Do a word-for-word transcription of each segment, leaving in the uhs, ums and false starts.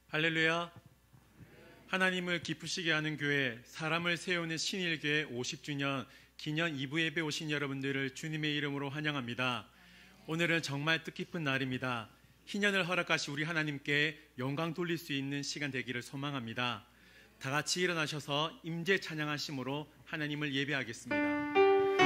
할렐루야. 하나님을 기쁘시게 하는 교회, 사람을 세우는 신일교회 오십 주년 기념 이 부 예배 오신 여러분들을 주님의 이름으로 환영합니다. 오늘은 정말 뜻깊은 날입니다. 희년을 허락하시 우리 하나님께 영광 돌릴 수 있는 시간 되기를 소망합니다. 다 같이 일어나셔서 임재 찬양하심으로 하나님을 예배하겠습니다.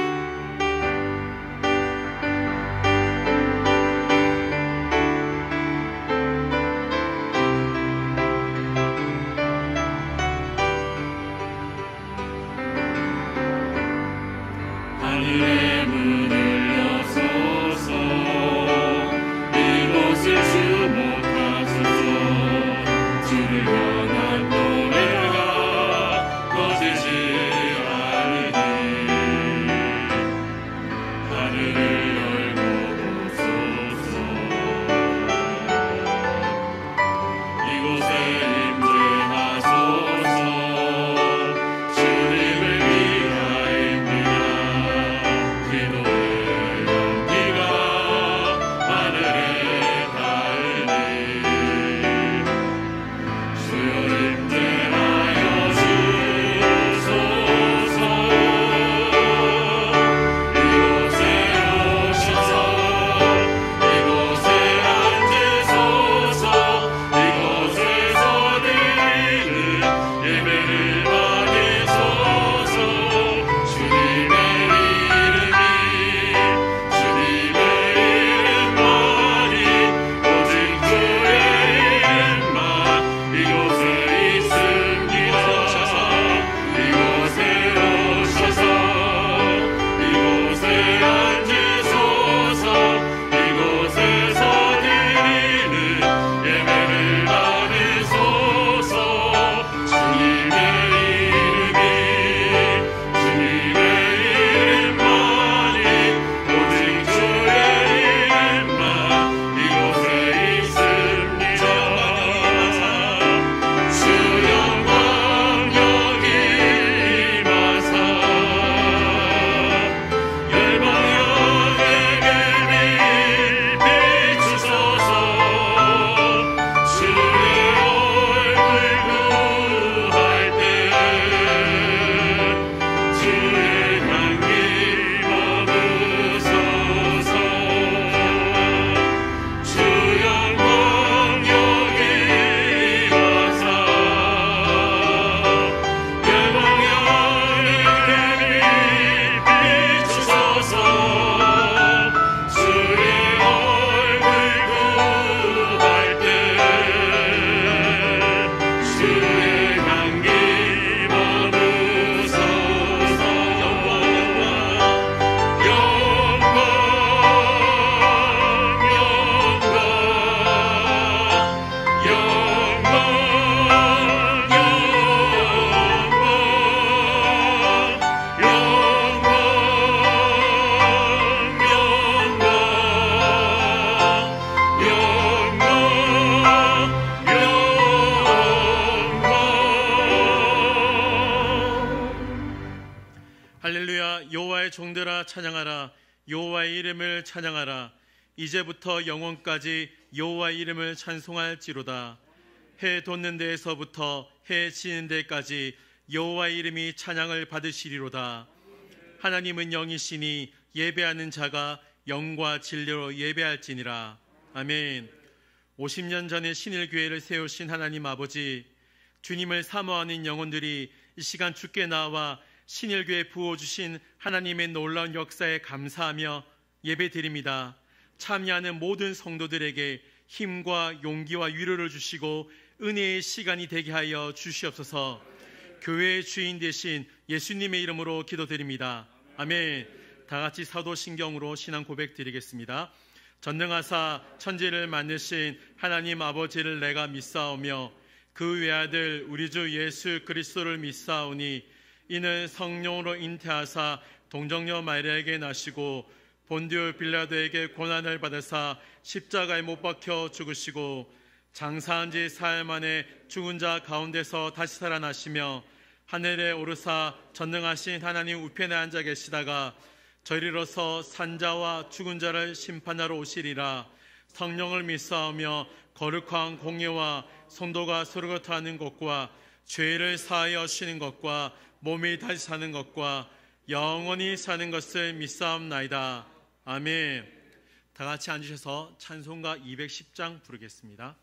할렐루야. 여호와의 종들아 찬양하라. 여호와의 이름을 찬양하라. 이제부터 영원까지 여호와의 이름을 찬송할지로다. 해 돋는 데에서부터 해 지는 데까지 여호와의 이름이 찬양을 받으시리로다. 하나님은 영이시니 예배하는 자가 영과 진리로 예배할지니라. 아멘. 오십 년 전에 신일교회를 세우신 하나님 아버지, 주님을 사모하는 영혼들이 이 시간 주께 나와 신일교회 부어주신 하나님의 놀라운 역사에 감사하며 예배드립니다. 참여하는 모든 성도들에게 힘과 용기와 위로를 주시고 은혜의 시간이 되게 하여 주시옵소서. 교회의 주인 되신 예수님의 이름으로 기도드립니다. 아멘. 다같이 사도신경으로 신앙 고백 드리겠습니다. 전능하사 천지를 만드신 하나님 아버지를 내가 믿사오며 그 외아들 우리 주 예수 그리스도를 믿사오니 이는 성령으로 잉태하사 동정녀 마리아에게 나시고 본디오 빌라도에게 고난을 받으사 십자가에 못 박혀 죽으시고 장사한 지 사흘 만에 죽은 자 가운데서 다시 살아나시며 하늘에 오르사 전능하신 하나님 우편에 앉아 계시다가 저리로서 산자와 죽은 자를 심판하러 오시리라. 성령을 믿사오며 거룩한 공예와 성도가 서로 겉하는 것과 죄를 사하여 쉬는 것과 몸이 다시 사는 것과 영원히 사는 것을 믿사옵나이다. 아멘. 다 같이 앉으셔서 찬송가 이백십 장 부르겠습니다.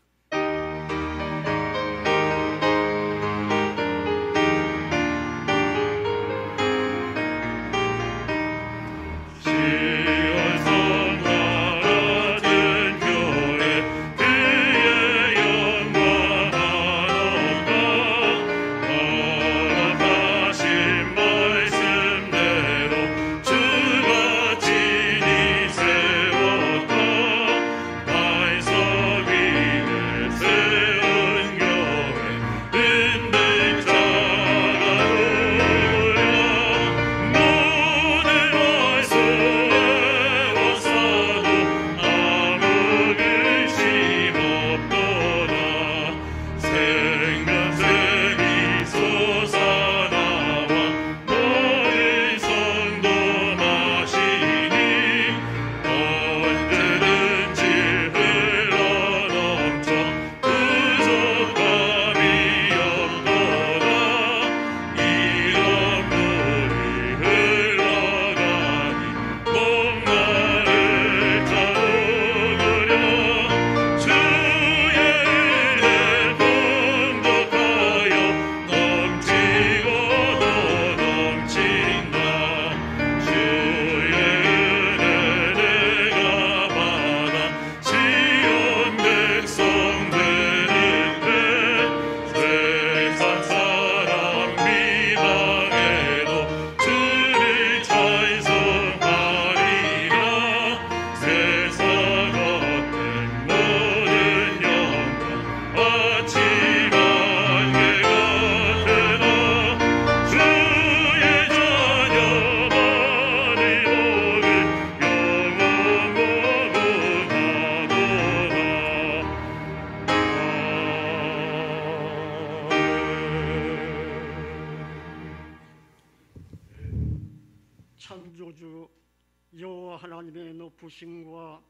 창조주 여호와 하나님의 높으심과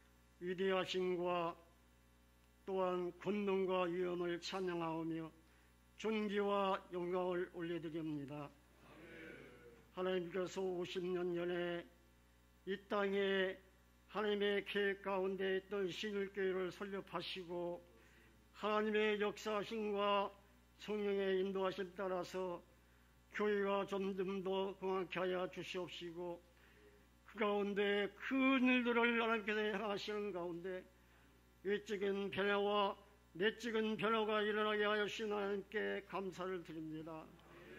위대하심과 또한 권능과 위엄을 찬양하오며 존귀와 영광을 올려드립니다. 하나님께서 오십 년 전에 이 땅에 하나님의 계획 가운데 있던 신일교회를 설립하시고 하나님의 역사하심과 성령의 인도하심 따라서 교회가 점점 더 흥하게 하여 주시옵시고 그 가운데 큰 일들을 하나님께서 행하시는 가운데 외적인 변화와 내적인 변화가 일어나게 하여 주신 하나님께 감사를 드립니다.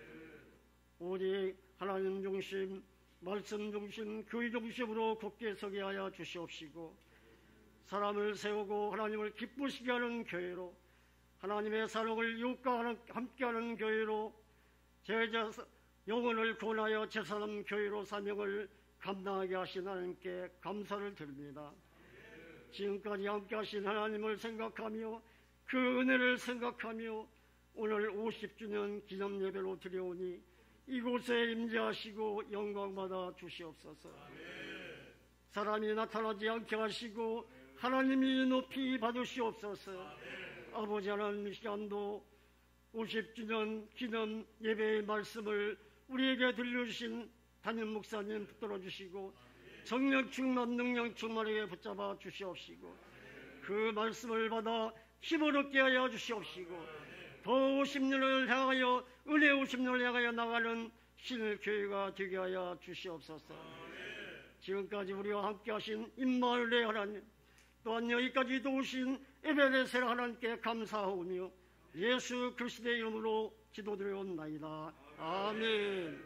오직 하나님 중심, 말씀 중심, 교회 중심으로 굳게 서게 하여 주시옵시고 사람을 세우고 하나님을 기쁘시게 하는 교회로 하나님의 사랑을 이웃과 함께하는 교회로 제자 영혼을 구원하여 제사장 교회로 사명을 감당하게 하신 하나님께 감사를 드립니다. 지금까지 함께 하신 하나님을 생각하며 그 은혜를 생각하며 오늘 오십 주년 기념 예배로 드려오니 이곳에 임재하시고 영광받아 주시옵소서. 사람이 나타나지 않게 하시고 하나님이 높이 받으시옵소서. 아버지 하나님, 이 시간도 오십 주년 기념 예배의 말씀을 우리에게 들려주신 담임 목사님 붙들어 주시고 성령 충만 능력 충만하게 붙잡아 주시옵시고 그 말씀을 받아 힘을 얻게 하여 주시옵시고 더 오십 년을 향하여 은혜 오십 년을 향하여 나가는 신의 교회가 되게 하여 주시옵소서. 지금까지 우리와 함께 하신 임마누엘 하나님, 또한 여기까지 도우신 에베네셀 하나님께 감사하오며 예수 그리스도의 이름으로 기도드려옵나이다. 아멘.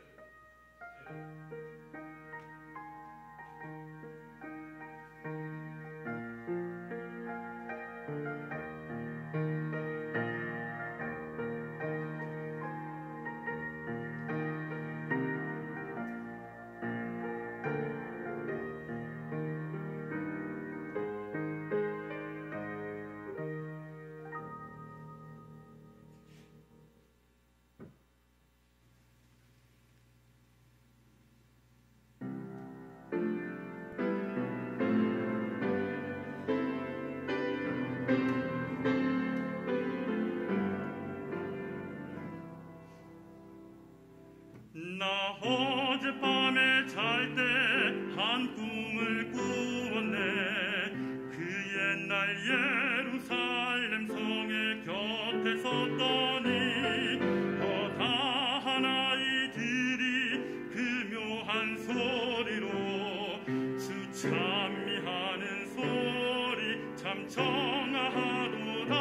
어젯밤에 잘 때 한 꿈을 꾸었네. 그 옛날 예루살렘 성의 곁에 섰더니 허다한 아이들이 그 묘한 소리로 주 찬미하는 소리 참 청아하도다.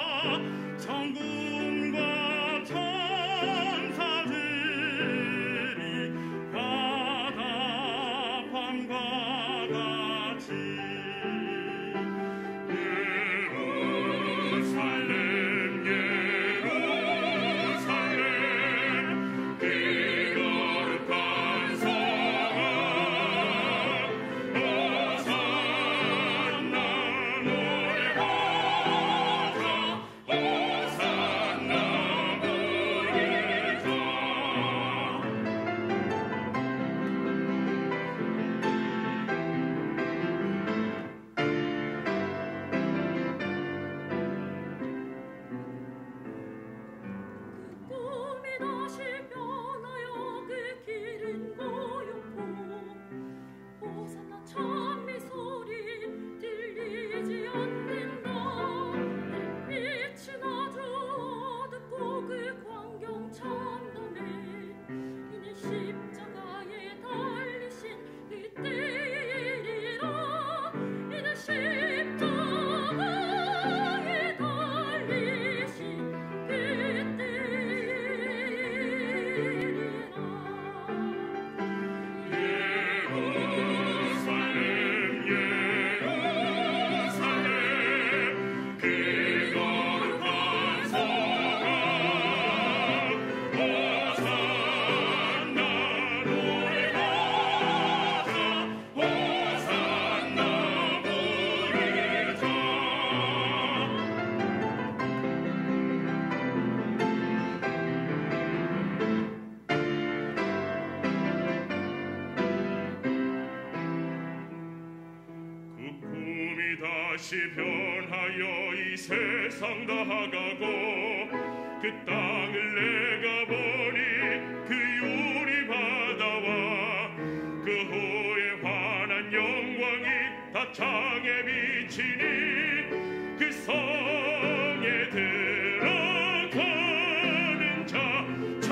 천군과 천사들이 화답함과 같이 예루살렘 예루살렘 그 거룩한 성아 호산나 노래하자 호산나 부르자. 꿈이 다시 변하여 그 길은 고요고 호산나 찬미 소리 들리지 않는다. 햇빛은 아주 어둡고 그 광경 참담해. 이는 십자가에 달리신 그때의 일이라. 이는 십자가에 달리신 그때의 일이라. 예루살렘 예루살렘 그 거룩한 성아 호산나 노래하자 호산나 부르자. 그 꿈이 다시 변하여 이 세상 다가고 그 땅을 내가 보니 그 유리 바다와 그 호에 환한 영광이 다 창에 비치니 그 성에 들어가는 자 참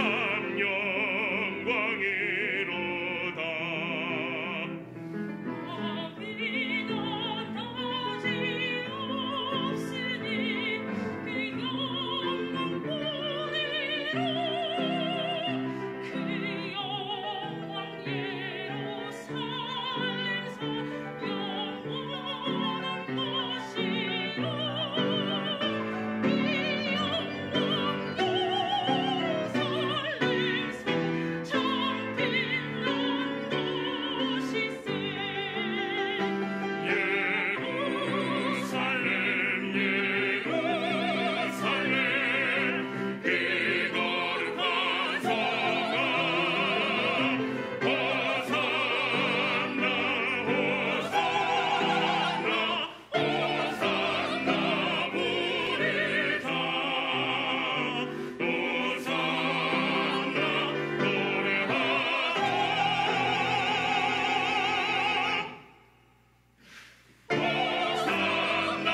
영광이로다. 아비가 다시 없으니 그 영광 보내라. 그 영광 예루살렘에서 영원한 것이라. 이 영광 예루살렘에서 참 빛난 것이세. 예루살렘 예루살렘 그 거룩한 성아 호산나 호산나 호산나 부르자 호산나 노래하자 호산나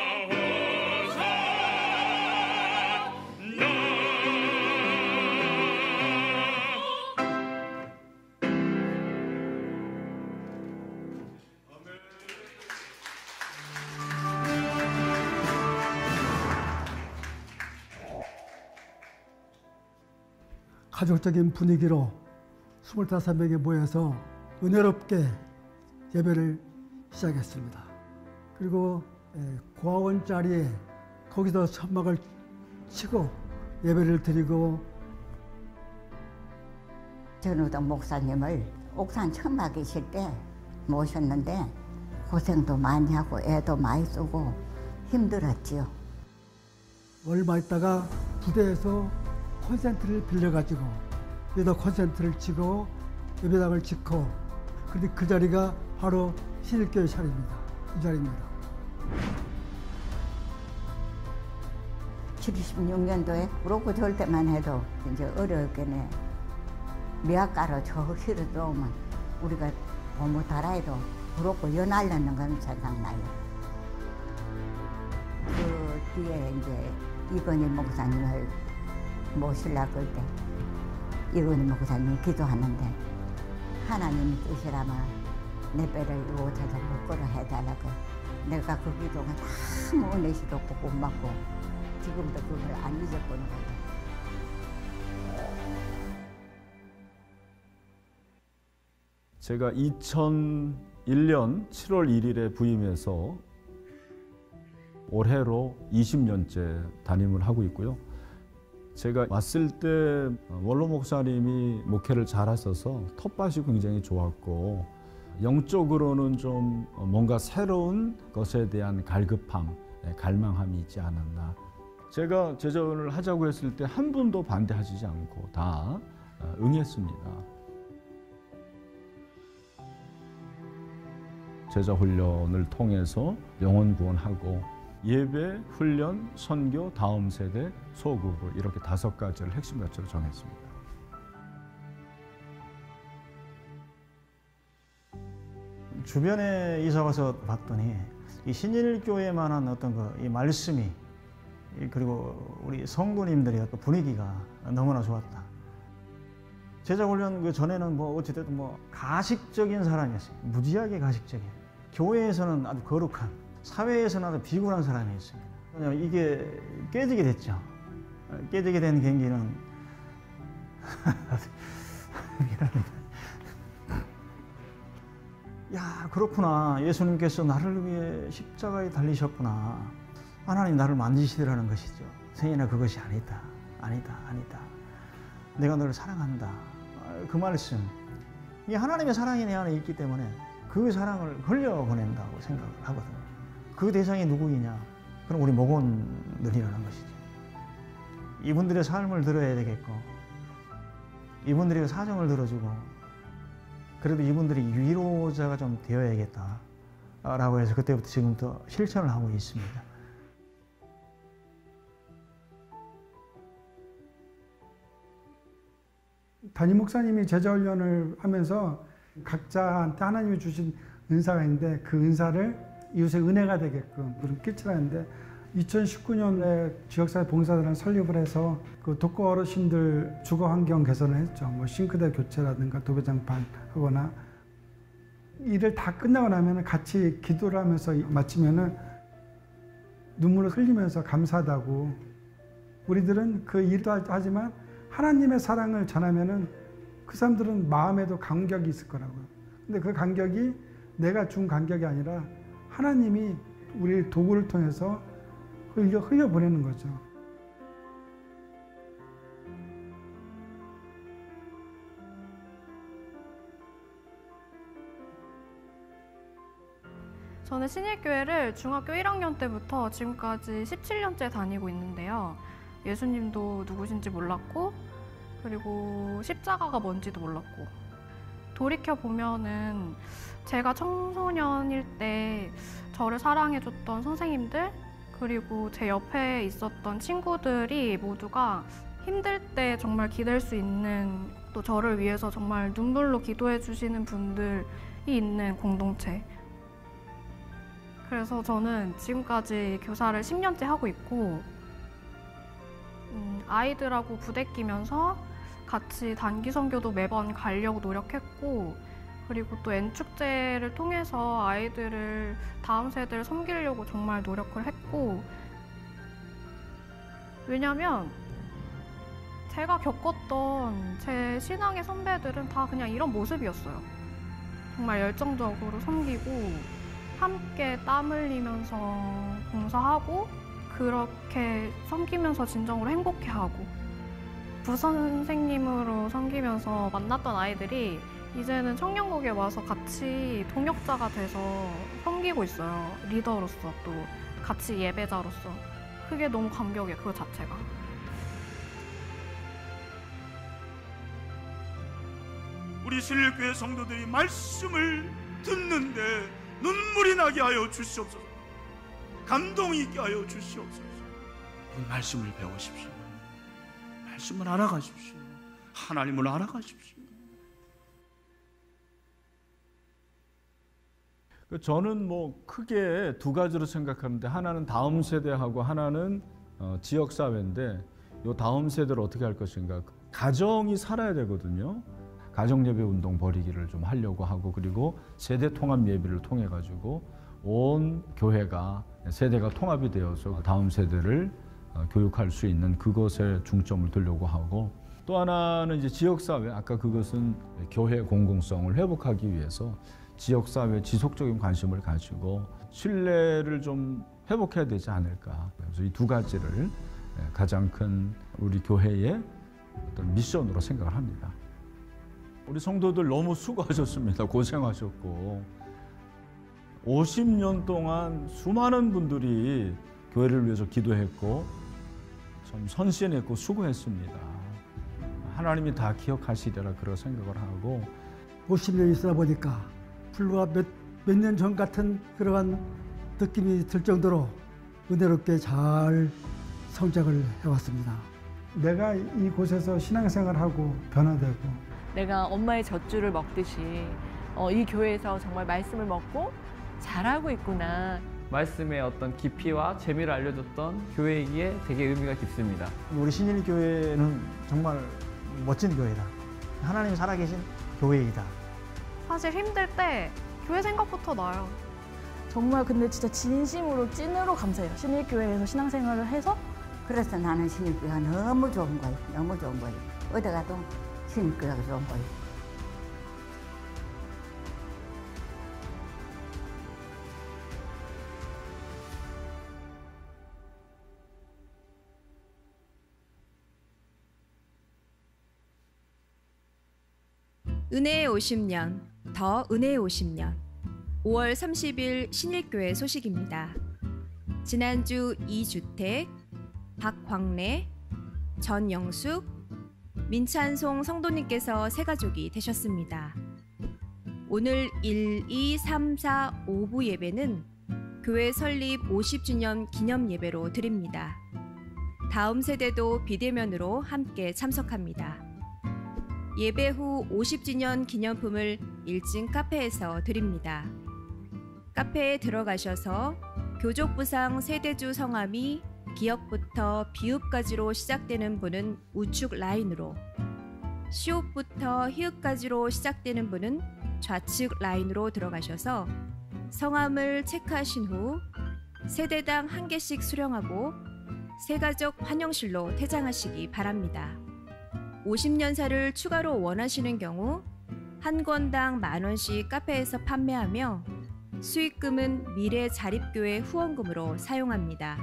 호산나. 가족적인 분위기로 스물다섯 명이 모여서 은혜롭게 예배를 시작했습니다. 그리고 고아원 자리에 거기서 천막을 치고 예배를 드리고 전우동 목사님을 옥산 천막 계실 때 모셨는데 고생도 많이 하고 애도 많이 쓰고 힘들었지요. 얼마 있다가 부대에서 콘센트를 빌려가지고 여기다 콘센트를 치고 예배당을 짓고 근데 그 자리가 바로 신일교회 자리입니다. 이 자리입니다. 칠십육 년도에 그러고 절 때만 해도 이제 어렵겠네. 미약가로 저 히로 들어오면 우리가 고무 다라이도 부럽고 연알려는 건 생각나요. 그 뒤에 이제 이건희 목사님을 모시려고 할 때 이건희 목사님이 기도하는데 하나님의 뜻이라면 내 뼈를 이곳에서 묶어라 해달라고. 내가 그 기도가 너무 은혜스럽고 고맙고 지금도 그걸 안 잊어보는 거예요. 제가 이천일 년 칠월 일일에 부임해서 올해로 이십 년째 담임을 하고 있고요. 제가 왔을 때 원로 목사님이 목회를 잘하셔서 텃밭이 굉장히 좋았고 영적으로는 좀 뭔가 새로운 것에 대한 갈급함, 갈망함이 있지 않았나. 제가 제자훈련을 하자고 했을 때 한 분도 반대하시지 않고 다 응했습니다. 제자훈련을 통해서 영혼 구원하고 예배, 훈련, 선교, 다음 세대, 소그룹 이렇게 다섯 가지를 핵심 가치로 정했습니다. 주변에 이사 와서 봤더니 이 신일교회만한 어떤 그 이 말씀이 그리고 우리 성도님들의 어떤 분위기가 너무나 좋았다. 제자훈련 그 전에는 뭐 어찌됐든 뭐 가식적인 사람이었어요. 무지하게 가식적인. 교회에서는 아주 거룩한, 사회에서는 아주 비굴한 사람이었습니다. 이게 깨지게 됐죠. 깨지게 된 계기는 야, 그렇구나. 예수님께서 나를 위해 십자가에 달리셨구나. 하나님 나를 만지시더라는 것이죠. 성인아, 그것이 아니다. 아니다. 아니다. 내가 너를 사랑한다. 그 말씀. 이 하나님의 사랑이 내 안에 있기 때문에 그 사랑을 흘려보낸다고 생각을 하거든요. 그 대상이 누구이냐? 그럼 우리 목원들이라는 것이죠. 이분들의 삶을 들어야 되겠고, 이분들의 사정을 들어주고, 그래도 이분들이 위로자가 좀 되어야겠다라고 해서 그때부터 지금부터 실천을 하고 있습니다. 담임 목사님이 제자훈련을 하면서 각자한테 하나님이 주신 은사가 있는데 그 은사를 이웃의 은혜가 되게끔 그런 끼치라는데 이천십구 년에 지역사회 봉사단을 설립을 해서 그 독거 어르신들 주거 환경 개선을 했죠. 뭐 싱크대 교체라든가 도배장판 하거나 일을 다 끝나고 나면 같이 기도를 하면서 마치면은 눈물을 흘리면서 감사하다고. 우리들은 그 일도 하지만 하나님의 사랑을 전하면은 그 사람들은 마음에도 감격이 있을 거라고요. 근데 그 감격이 내가 준 감격이 아니라 하나님이 우리 도구를 통해서 흘려, 흘려보내는 거죠. 저는 신일교회를 중학교 일 학년 때부터 지금까지 십칠 년째 다니고 있는데요. 예수님도 누구신지 몰랐고, 그리고 십자가가 뭔지도 몰랐고, 돌이켜보면은 제가 청소년일 때 저를 사랑해줬던 선생님들, 그리고 제 옆에 있었던 친구들이 모두가 힘들 때 정말 기댈 수 있는, 또 저를 위해서 정말 눈물로 기도해 주시는 분들이 있는 공동체. 그래서 저는 지금까지 교사를 십 년째 하고 있고, 음, 아이들하고 부대끼면서 같이 단기 선교도 매번 가려고 노력했고, 그리고 또 N축제를 통해서 아이들을, 다음 세대를 섬기려고 정말 노력을 했고, 왜냐면 제가 겪었던 제 신앙의 선배들은 다 그냥 이런 모습이었어요. 정말 열정적으로 섬기고 함께 땀 흘리면서 봉사하고 그렇게 섬기면서 진정으로 행복해하고, 부선생님으로 섬기면서 만났던 아이들이 이제는 청년국에 와서 같이 동역자가 돼서 섬기고 있어요. 리더로서, 또 같이 예배자로서. 그게 너무 감격이에요, 그거 자체가. 우리 신일교회 성도들이 말씀을 듣는데 눈물이 나게 하여 주시옵소서. 감동이 있게 하여 주시옵소서. 우리 말씀을 배우십시오. 말씀을 알아가십시오. 하나님을 알아가십시오. 저는 뭐 크게 두 가지로 생각하는데 하나는 다음 세대하고 하나는 어, 지역 사회인데 이 다음 세대를 어떻게 할 것인가. 가정이 살아야 되거든요. 가정 예배 운동 벌이기를 좀 하려고 하고 그리고 세대 통합 예배를 통해 가지고 온 교회가 세대가 통합이 되어서 다음 세대를 어, 교육할 수 있는 그것에 중점을 두려고 하고 또 하나는 이제 지역 사회 아까 그것은 교회 공공성을 회복하기 위해서 지역사회에 지속적인 관심을 가지고 신뢰를 좀 회복해야 되지 않을까. 그래서 이 두 가지를 가장 큰 우리 교회의 어떤 미션으로 생각을 합니다. 우리 성도들 너무 수고하셨습니다. 고생하셨고 오십 년 동안 수많은 분들이 교회를 위해서 기도했고 참 선신했고 수고했습니다. 하나님이 다 기억하시리라 그런 생각을 하고 오십 년이 있다 보니까 불과 몇 몇 년 전 같은 그러한 느낌이 들 정도로 은혜롭게 잘 성장을 해왔습니다. 내가 이곳에서 신앙생활하고 변화되고 내가 엄마의 젖줄을 먹듯이 어, 이 교회에서 정말 말씀을 먹고 잘하고 있구나. 말씀의 어떤 깊이와 재미를 알려줬던 교회이기에 되게 의미가 깊습니다. 우리 신일교회는 정말 멋진 교회다. 하나님 살아계신 교회이다. 사실 힘들 때 교회 생각부터 나요. 정말 근데 진짜 진심으로 찐으로 감사해요. 신일교회에서 신앙생활을 해서. 그래서 나는 신일교회가 너무 좋은 거예요. 너무 좋은 거예요. 어디 가도 신일교회가 좋은 거예요. 은혜의 오십 년, 더 은혜의 오십 년. 오월 삼십일 신일교회 소식입니다. 지난주 이주택, 박광래, 전영숙, 민찬송 성도님께서 새 가족이 되셨습니다. 오늘 일, 이, 삼, 사, 오부 예배는 교회 설립 오십 주년 기념 예배로 드립니다. 다음 세대도 비대면으로 함께 참석합니다. 예배 후 오십 주년 기념품을 일 층 카페에서 드립니다. 카페에 들어가셔서 교족부상 세대주 성함이 기역부터 비읍까지로 시작되는 분은 우측 라인으로, 시옷부터 히읗까지로 시작되는 분은 좌측 라인으로 들어가셔서 성함을 체크하신 후 세대당 한 개씩 수령하고 새가족 환영실로 퇴장하시기 바랍니다. 오십 년사를 추가로 원하시는 경우 한 권당 만 원씩 카페에서 판매하며 수익금은 미래자립교회 후원금으로 사용합니다.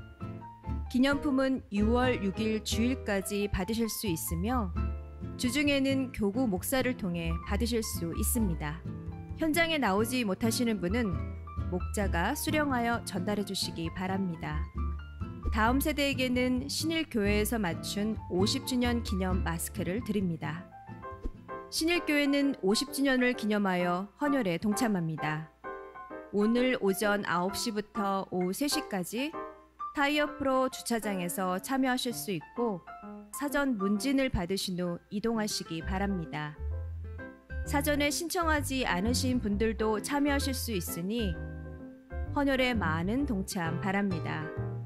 기념품은 유월 육일 주일까지 받으실 수 있으며 주중에는 교구 목사를 통해 받으실 수 있습니다. 현장에 나오지 못하시는 분은 목자가 수령하여 전달해 주시기 바랍니다. 다음 세대에게는 신일교회에서 맞춘 오십 주년 기념 마스크를 드립니다. 신일교회는 오십 주년을 기념하여 헌혈에 동참합니다. 오늘 오전 아홉 시부터 오후 세 시까지 타이어 프로 주차장에서 참여하실 수 있고 사전 문진을 받으신 후 이동하시기 바랍니다. 사전에 신청하지 않으신 분들도 참여하실 수 있으니 헌혈에 많은 동참 바랍니다.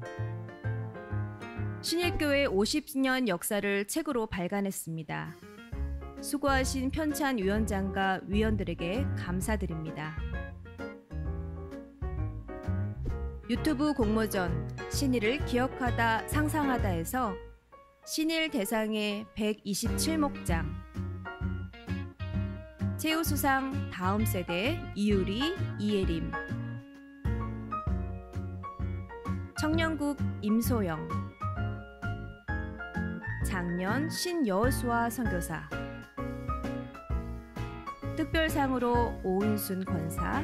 신일교회 오십 년 역사를 책으로 발간했습니다. 수고하신 편찬 위원장과 위원들에게 감사드립니다. 유튜브 공모전 신일을 기억하다 상상하다에서 신일 대상의 백이십칠 목장, 최우수상 다음 세대 이유리 이예림, 청년국 임소영, 작년 신여수아 선교사, 특별상으로 오은순 권사,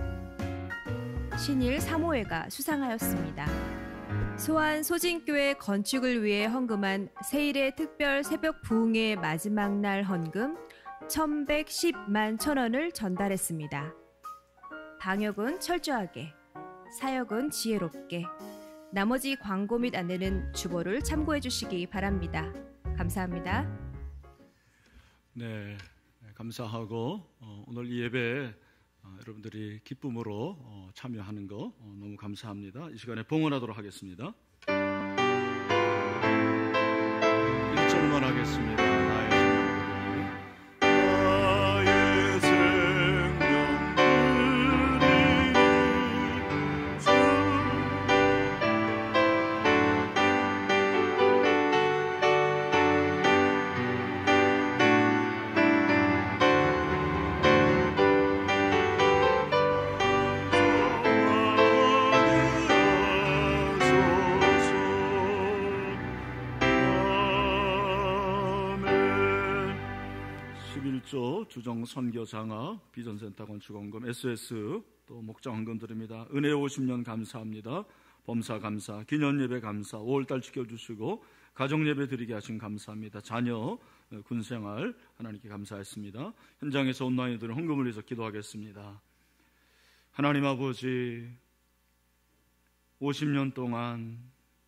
신일 사모회가 수상하였습니다. 소환 소진교회 건축을 위해 헌금한 세일의 특별 새벽 부흥의 마지막 날 헌금 천백십만 천원을 전달했습니다. 방역은 철저하게, 사역은 지혜롭게, 나머지 광고 및 안내는 주보를 참고해 주시기 바랍니다. 감사합니다. 네, 감사하고 어, 오늘 이 예배 어, 어, 여러분들이 기쁨으로 어, 참여하는 거 어, 너무 감사합니다. 이 시간에 봉헌하도록 하겠습니다. 일 절만 하겠습니다. 나의 주정 선교장학 비전센터관 주공금 에스에스 또 목장 헌금드립니다. 은혜 오십 년 감사합니다. 범사 감사, 기념예배 감사, 오월달 지켜주시고 가정예배 드리게 하신 감사합니다. 자녀 군생활 하나님께 감사했습니다. 현장에서 온라인으로 헌금을 위해서 기도하겠습니다. 하나님 아버지, 오십 년 동안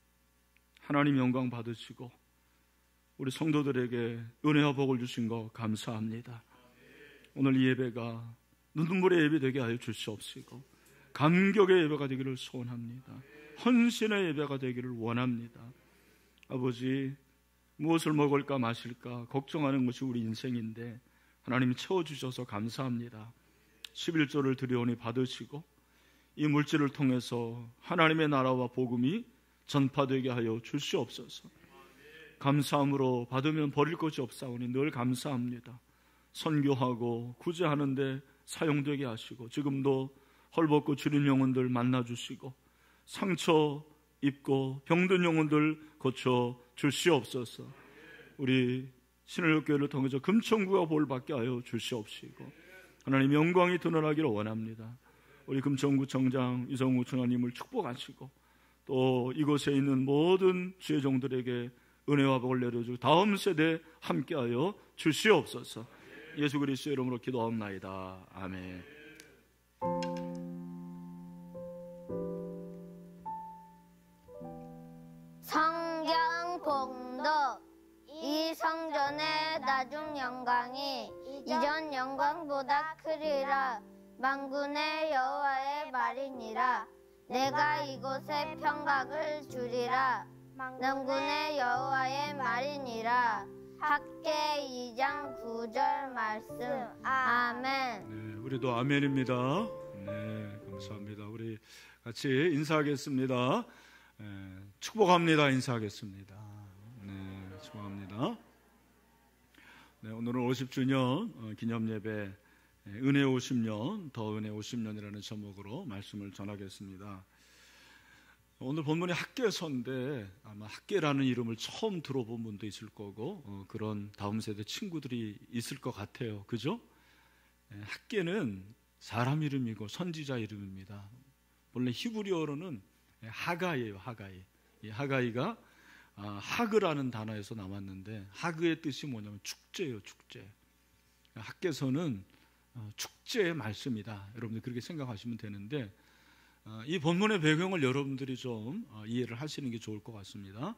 하나님 영광 받으시고 우리 성도들에게 은혜와 복을 주신 거 감사합니다. 오늘 이 예배가 눈물의 예배 되게 하여 주시옵시고 감격의 예배가 되기를 소원합니다. 헌신의 예배가 되기를 원합니다. 아버지, 무엇을 먹을까 마실까 걱정하는 것이 우리 인생인데 하나님이 채워주셔서 감사합니다. 십일조를 드려오니 받으시고 이 물질을 통해서 하나님의 나라와 복음이 전파되게 하여 주시옵소서. 감사함으로 받으면 버릴 것이 없사오니 늘 감사합니다. 선교하고 구제하는 데 사용되게 하시고 지금도 헐벗고 주린 영혼들 만나주시고 상처 입고 병든 영혼들 고쳐 주시옵소서. 우리 신을교회를 통해서 금천구가 볼 받게 하여 주시옵시고 하나님 영광이 드러나기를 원합니다. 우리 금천구 청장 이성우 청장님을 축복하시고 또 이곳에 있는 모든 지혜종들에게 은혜와 복을 내려주고 다음 세대 함께하여 주시옵소서. 예수 그리스도의 이름으로 기도하옵나이다. 아멘. 성경 봉독. 이 성전의 나중 영광이 이전 영광보다 크리라. 만군의 여호와의 말이니라. 내가 이곳에 평강을 주리라. 만군의 여호와의 말이니라. 학계 이 장 구 절 말씀. 아멘. 네, 우리도 아멘입니다. 네, 감사합니다. 우리 같이 인사하겠습니다. 네, 축복합니다. 인사하겠습니다. 네, 축복합니다. 네, 오늘은 오십 주년 기념예배 은혜 오십 년, 더 은혜 오십 년이라는 제목으로 말씀을 전하겠습니다. 오늘 본문이 학계서인데 아마 학계라는 이름을 처음 들어본 분도 있을 거고 어, 그런 다음 세대 친구들이 있을 것 같아요. 그죠? 예, 학계는 사람 이름이고 선지자 이름입니다. 원래 히브리어로는 하가이예요. 하가이. 이 하가이가 아, 하그라는 단어에서 나왔는데 하그의 뜻이 뭐냐면 축제예요. 축제. 학계서는 어, 축제의 말씀이다. 여러분들 그렇게 생각하시면 되는데 이 본문의 배경을 여러분들이 좀 이해를 하시는 게 좋을 것 같습니다.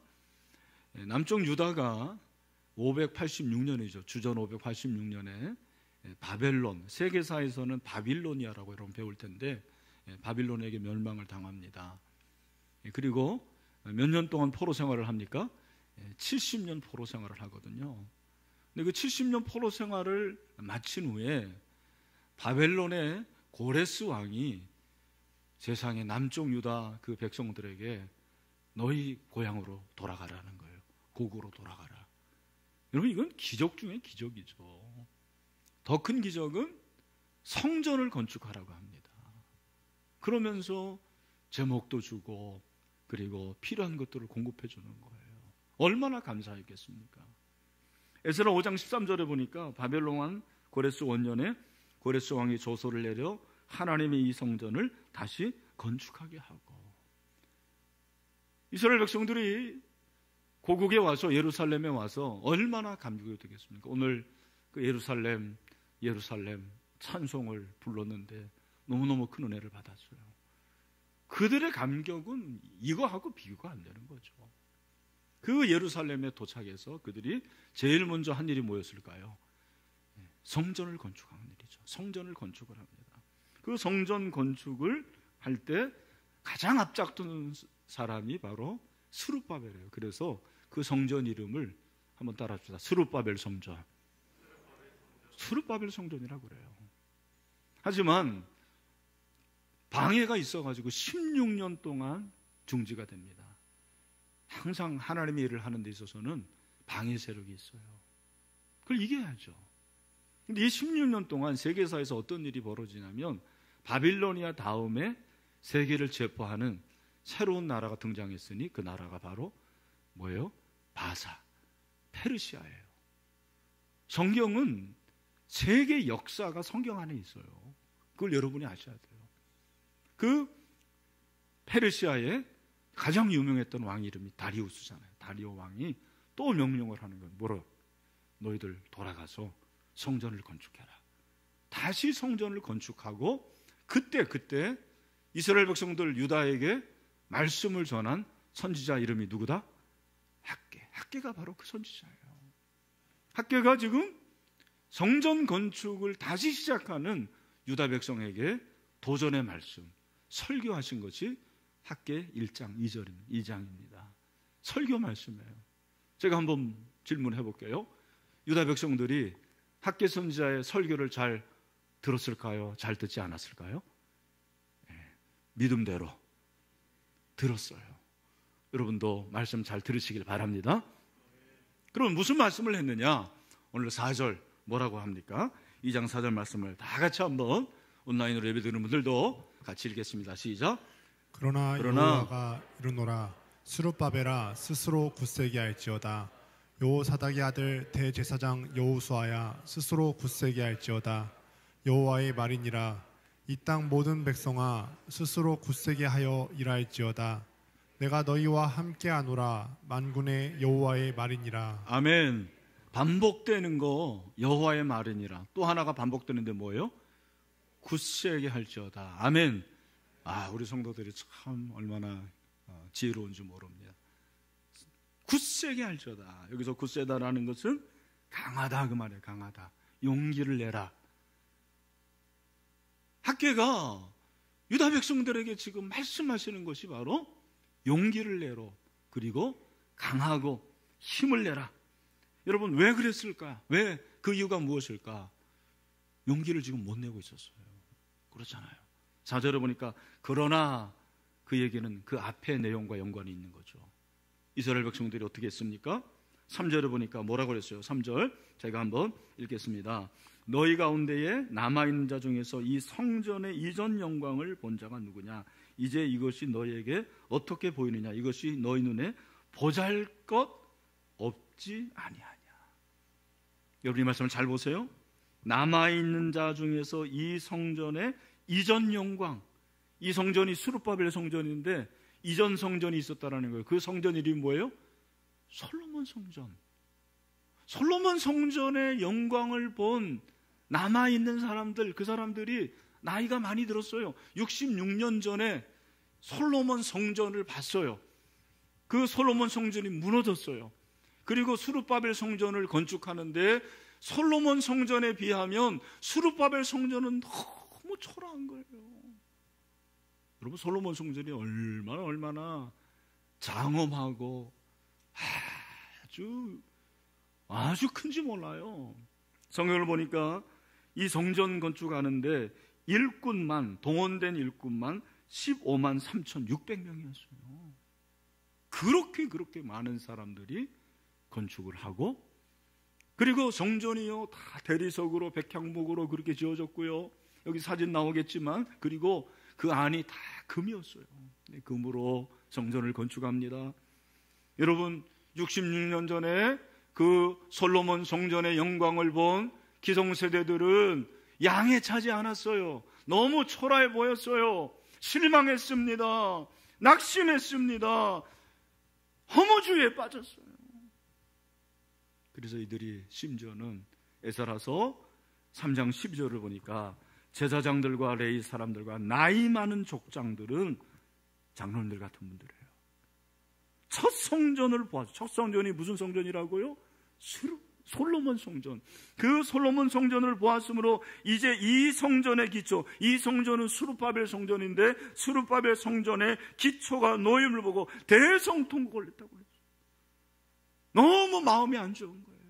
남쪽 유다가 오백팔십육 년이죠. 주전 오백팔십육 년에 바벨론, 세계사에서는 바빌로니아라고 여러분 배울 텐데 바빌론에게 멸망을 당합니다. 그리고 몇 년 동안 포로 생활을 합니까? 칠십 년 포로 생활을 하거든요. 근데 그 칠십 년 포로 생활을 마친 후에 바벨론의 고레스 왕이 세상의 남쪽 유다 그 백성들에게 너희 고향으로 돌아가라는 거예요. 고국으로 돌아가라. 여러분 이건 기적 중에 기적이죠. 더 큰 기적은 성전을 건축하라고 합니다. 그러면서 제목도 주고 그리고 필요한 것들을 공급해 주는 거예요. 얼마나 감사했겠습니까? 에스라 오 장 십삼 절에 보니까 바벨론 왕 고레스 원년에 고레스 왕이 조서를 내려 하나님의 이 성전을 다시 건축하게 하고 이스라엘 백성들이 고국에 와서 예루살렘에 와서 얼마나 감격이 되겠습니까? 오늘 그 예루살렘 예루살렘 찬송을 불렀는데 너무너무 큰 은혜를 받았어요. 그들의 감격은 이거하고 비교가 안 되는 거죠. 그 예루살렘에 도착해서 그들이 제일 먼저 한 일이 뭐였을까요? 성전을 건축하는 일이죠. 성전을 건축을 합니다. 그 성전 건축을 할 때 가장 앞장서는 사람이 바로 스룹바벨이에요. 그래서 그 성전 이름을 한번 따라합시다. 스룹바벨 성전. 스룹바벨 성전이라고 그래요. 하지만 방해가 있어가지고 십육 년 동안 중지가 됩니다. 항상 하나님의 일을 하는 데 있어서는 방해 세력이 있어요. 그걸 이겨야죠. 근데 이 십육 년 동안 세계사에서 어떤 일이 벌어지냐면 바빌로니아 다음에 세계를 제포하는 새로운 나라가 등장했으니 그 나라가 바로 뭐예요? 바사, 페르시아예요. 성경은 세계 역사가 성경 안에 있어요. 그걸 여러분이 아셔야 돼요. 그 페르시아의 가장 유명했던 왕 이름이 다리우스잖아요. 다리오 왕이 또 명령을 하는 건 뭐라? 너희들 돌아가서 성전을 건축해라. 다시 성전을 건축하고 그때 그때 이스라엘 백성들 유다에게 말씀을 전한 선지자 이름이 누구다? 학개. 학개가 바로 그 선지자예요. 학개가 지금 성전 건축을 다시 시작하는 유다 백성에게 도전의 말씀, 설교하신 것이 학개 일 장 이 절 이 장입니다. 설교 말씀이에요. 제가 한번 질문해 볼게요. 유다 백성들이 학개 선지자의 설교를 잘 들었을까요? 잘 듣지 않았을까요? 네, 믿음대로 들었어요. 여러분도 말씀 잘 들으시길 바랍니다. 그럼 무슨 말씀을 했느냐? 오늘 사 절 뭐라고 합니까? 이 장 사 절 말씀을 다 같이 한번 온라인으로 예배드리는 분들도 같이 읽겠습니다. 시작. 그러나, 그러나 여호와가 이르노라 스룹바벨아 스스로 굳세게 할지어다. 여호사닥의 아들 대제사장 여호수아야 스스로 굳세게 할지어다. 여호와의 말이니라. 이 땅 모든 백성아 스스로 굳세게 하여 일할지어다. 내가 너희와 함께하노라. 만군의 여호와의 말이니라. 아멘. 반복되는 거 여호와의 말이니라. 또 하나가 반복되는데 뭐예요? 굳세게 할지어다. 아멘. 아, 우리 성도들이 참 얼마나 지혜로운지 모릅니다. 굳세게 할지어다. 여기서 굳세다라는 것은 강하다 그 말이에요. 강하다. 용기를 내라. 학개가 유다 백성들에게 지금 말씀하시는 것이 바로 용기를 내로, 그리고 강하고 힘을 내라. 여러분 왜 그랬을까? 왜 그 이유가 무엇일까? 용기를 지금 못 내고 있었어요. 그렇잖아요. 사 절에 보니까 그러나 그 얘기는 그 앞의 내용과 연관이 있는 거죠. 이스라엘 백성들이 어떻게 했습니까? 삼 절에 보니까 뭐라고 그랬어요? 삼 절 제가 한번 읽겠습니다. 너희 가운데에 남아있는 자 중에서 이 성전의 이전 영광을 본 자가 누구냐? 이제 이것이 너희에게 어떻게 보이느냐? 이것이 너희 눈에 보잘것 없지 아니하냐. 여러분 이 말씀을 잘 보세요. 남아있는 자 중에서 이 성전의 이전 영광, 이 성전이 스룹바벨 성전인데 이전 성전이 있었다라는 거예요. 그 성전 이름이 뭐예요? 솔로몬 성전. 솔로몬 성전의 영광을 본 남아있는 사람들, 그 사람들이 나이가 많이 들었어요. 육십육 년 전에 솔로몬 성전을 봤어요. 그 솔로몬 성전이 무너졌어요. 그리고 스룹바벨 성전을 건축하는데 솔로몬 성전에 비하면 스룹바벨 성전은 너무 초라한 거예요. 여러분 솔로몬 성전이 얼마나 얼마나 장엄하고 아주 아주 큰지 몰라요. 성경을 보니까 이 성전 건축하는데 일꾼만, 동원된 일꾼만 십오만 삼천육백 명이었어요. 그렇게 그렇게 많은 사람들이 건축을 하고, 그리고 성전이요 다 대리석으로 백향목으로 그렇게 지어졌고요. 여기 사진 나오겠지만, 그리고 그 안이 다 금이었어요. 금으로 성전을 건축합니다. 여러분 육십육 년 전에 그 솔로몬 성전의 영광을 본 기성세대들은 양에 차지 않았어요. 너무 초라해 보였어요. 실망했습니다. 낙심했습니다. 허무주의에 빠졌어요. 그래서 이들이 심지어는 에사라서 삼 장 십이 절을 보니까 제사장들과 레위 사람들과 나이 많은 족장들은 장로님들 같은 분들이에요. 첫 성전을 보았어요. 첫 성전이 무슨 성전이라고요? 스룹 솔로몬 성전. 그 솔로몬 성전을 보았으므로 이제 이 성전의 기초, 이 성전은 스룹바벨 성전인데 스룹바벨 성전의 기초가 놓임을 보고 대성통곡을 했다고 했어요. 너무 마음이 안 좋은 거예요.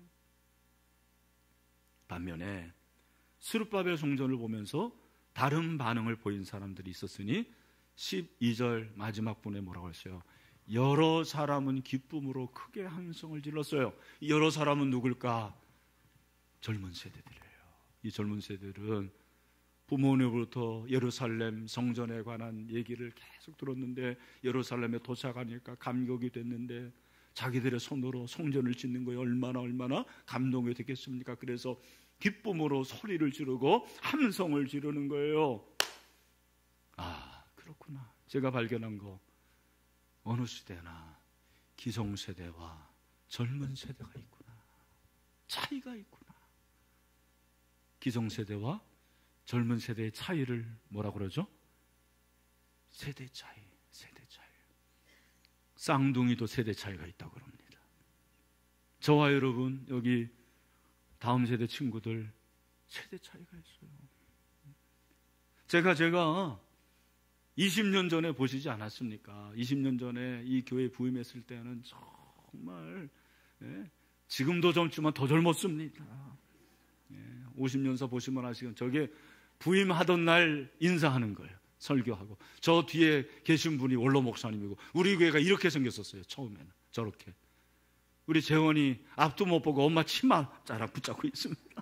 반면에 스룹바벨 성전을 보면서 다른 반응을 보인 사람들이 있었으니 십이 절 마지막 분에 뭐라고 했어요? 여러 사람은 기쁨으로 크게 함성을 질렀어요. 여러 사람은 누굴까? 젊은 세대들이에요. 이 젊은 세대들은 부모님으로부터 예루살렘 성전에 관한 얘기를 계속 들었는데 예루살렘에 도착하니까 감격이 됐는데 자기들의 손으로 성전을 짓는 거에 얼마나 얼마나 감동이 됐겠습니까? 그래서 기쁨으로 소리를 지르고 함성을 지르는 거예요. 아, 그렇구나. 제가 발견한 거 어느 시대나 기성세대와 젊은 세대가 있구나. 차이가 있구나. 기성세대와 젊은 세대의 차이를 뭐라고 그러죠? 세대 차이, 세대 차이. 쌍둥이도 세대 차이가 있다고 그럽니다. 저와 여러분, 여기 다음 세대 친구들 세대 차이가 있어요. 제가 제가 이십 년 전에 보시지 않았습니까? 이십 년 전에 이 교회에 부임했을 때는 정말 예, 지금도 젊지만 더 젊었습니다. 예, 오십 년서 보시면 아시겠지만 저게 부임하던 날 인사하는 거예요. 설교하고. 저 뒤에 계신 분이 원로 목사님이고 우리 교회가 이렇게 생겼었어요. 처음에는 저렇게. 우리 재원이 앞도 못 보고 엄마 치마 자락 붙잡고 있습니다.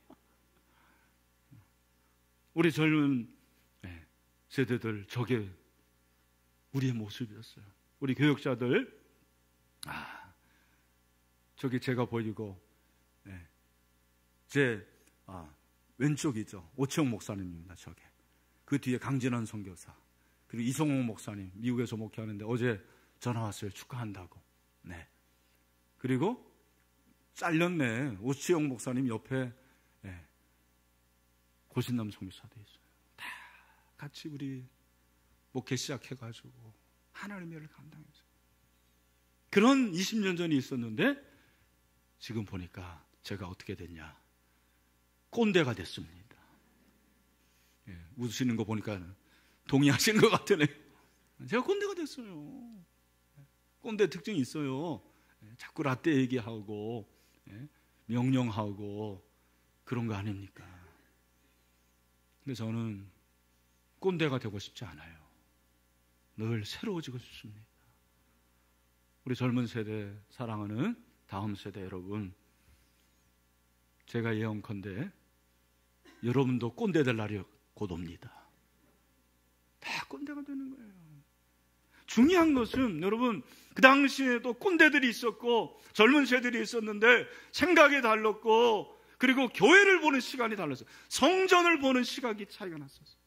우리 젊은 세대들, 저게 우리의 모습이었어요. 우리 교역자들, 아, 저기 제가 보이고, 네. 제 아, 왼쪽이죠. 오치영 목사님입니다. 저게. 그 뒤에 강진환 선교사, 그리고 이성홍 목사님, 미국에서 목회하는데 어제 전화 왔어요. 축하한다고. 네. 그리고 잘렸네. 오치영 목사님 옆에 네. 고신남 선교사도 있어요. 같이 우리 목회 시작해가지고 하나님의 일을 감당했어요. 그런 이십 년 전이 있었는데 지금 보니까 제가 어떻게 됐냐? 꼰대가 됐습니다. 예, 웃으시는 거 보니까 동의하시는 것 같으네. 제가 꼰대가 됐어요. 꼰대 특징이 있어요. 자꾸 라떼 얘기하고 예, 명령하고 그런 거 아닙니까? 근데 저는 꼰대가 되고 싶지 않아요. 늘 새로워지고 싶습니다. 우리 젊은 세대 사랑하는 다음 세대 여러분, 제가 예언컨대 여러분도 꼰대 될 날이 곧 옵니다. 다 꼰대가 되는 거예요. 중요한 것은 여러분 그 당시에도 꼰대들이 있었고 젊은 세대들이 있었는데 생각이 달랐고 그리고 교회를 보는 시간이 달랐어요. 성전을 보는 시각이 차이가 났었어요.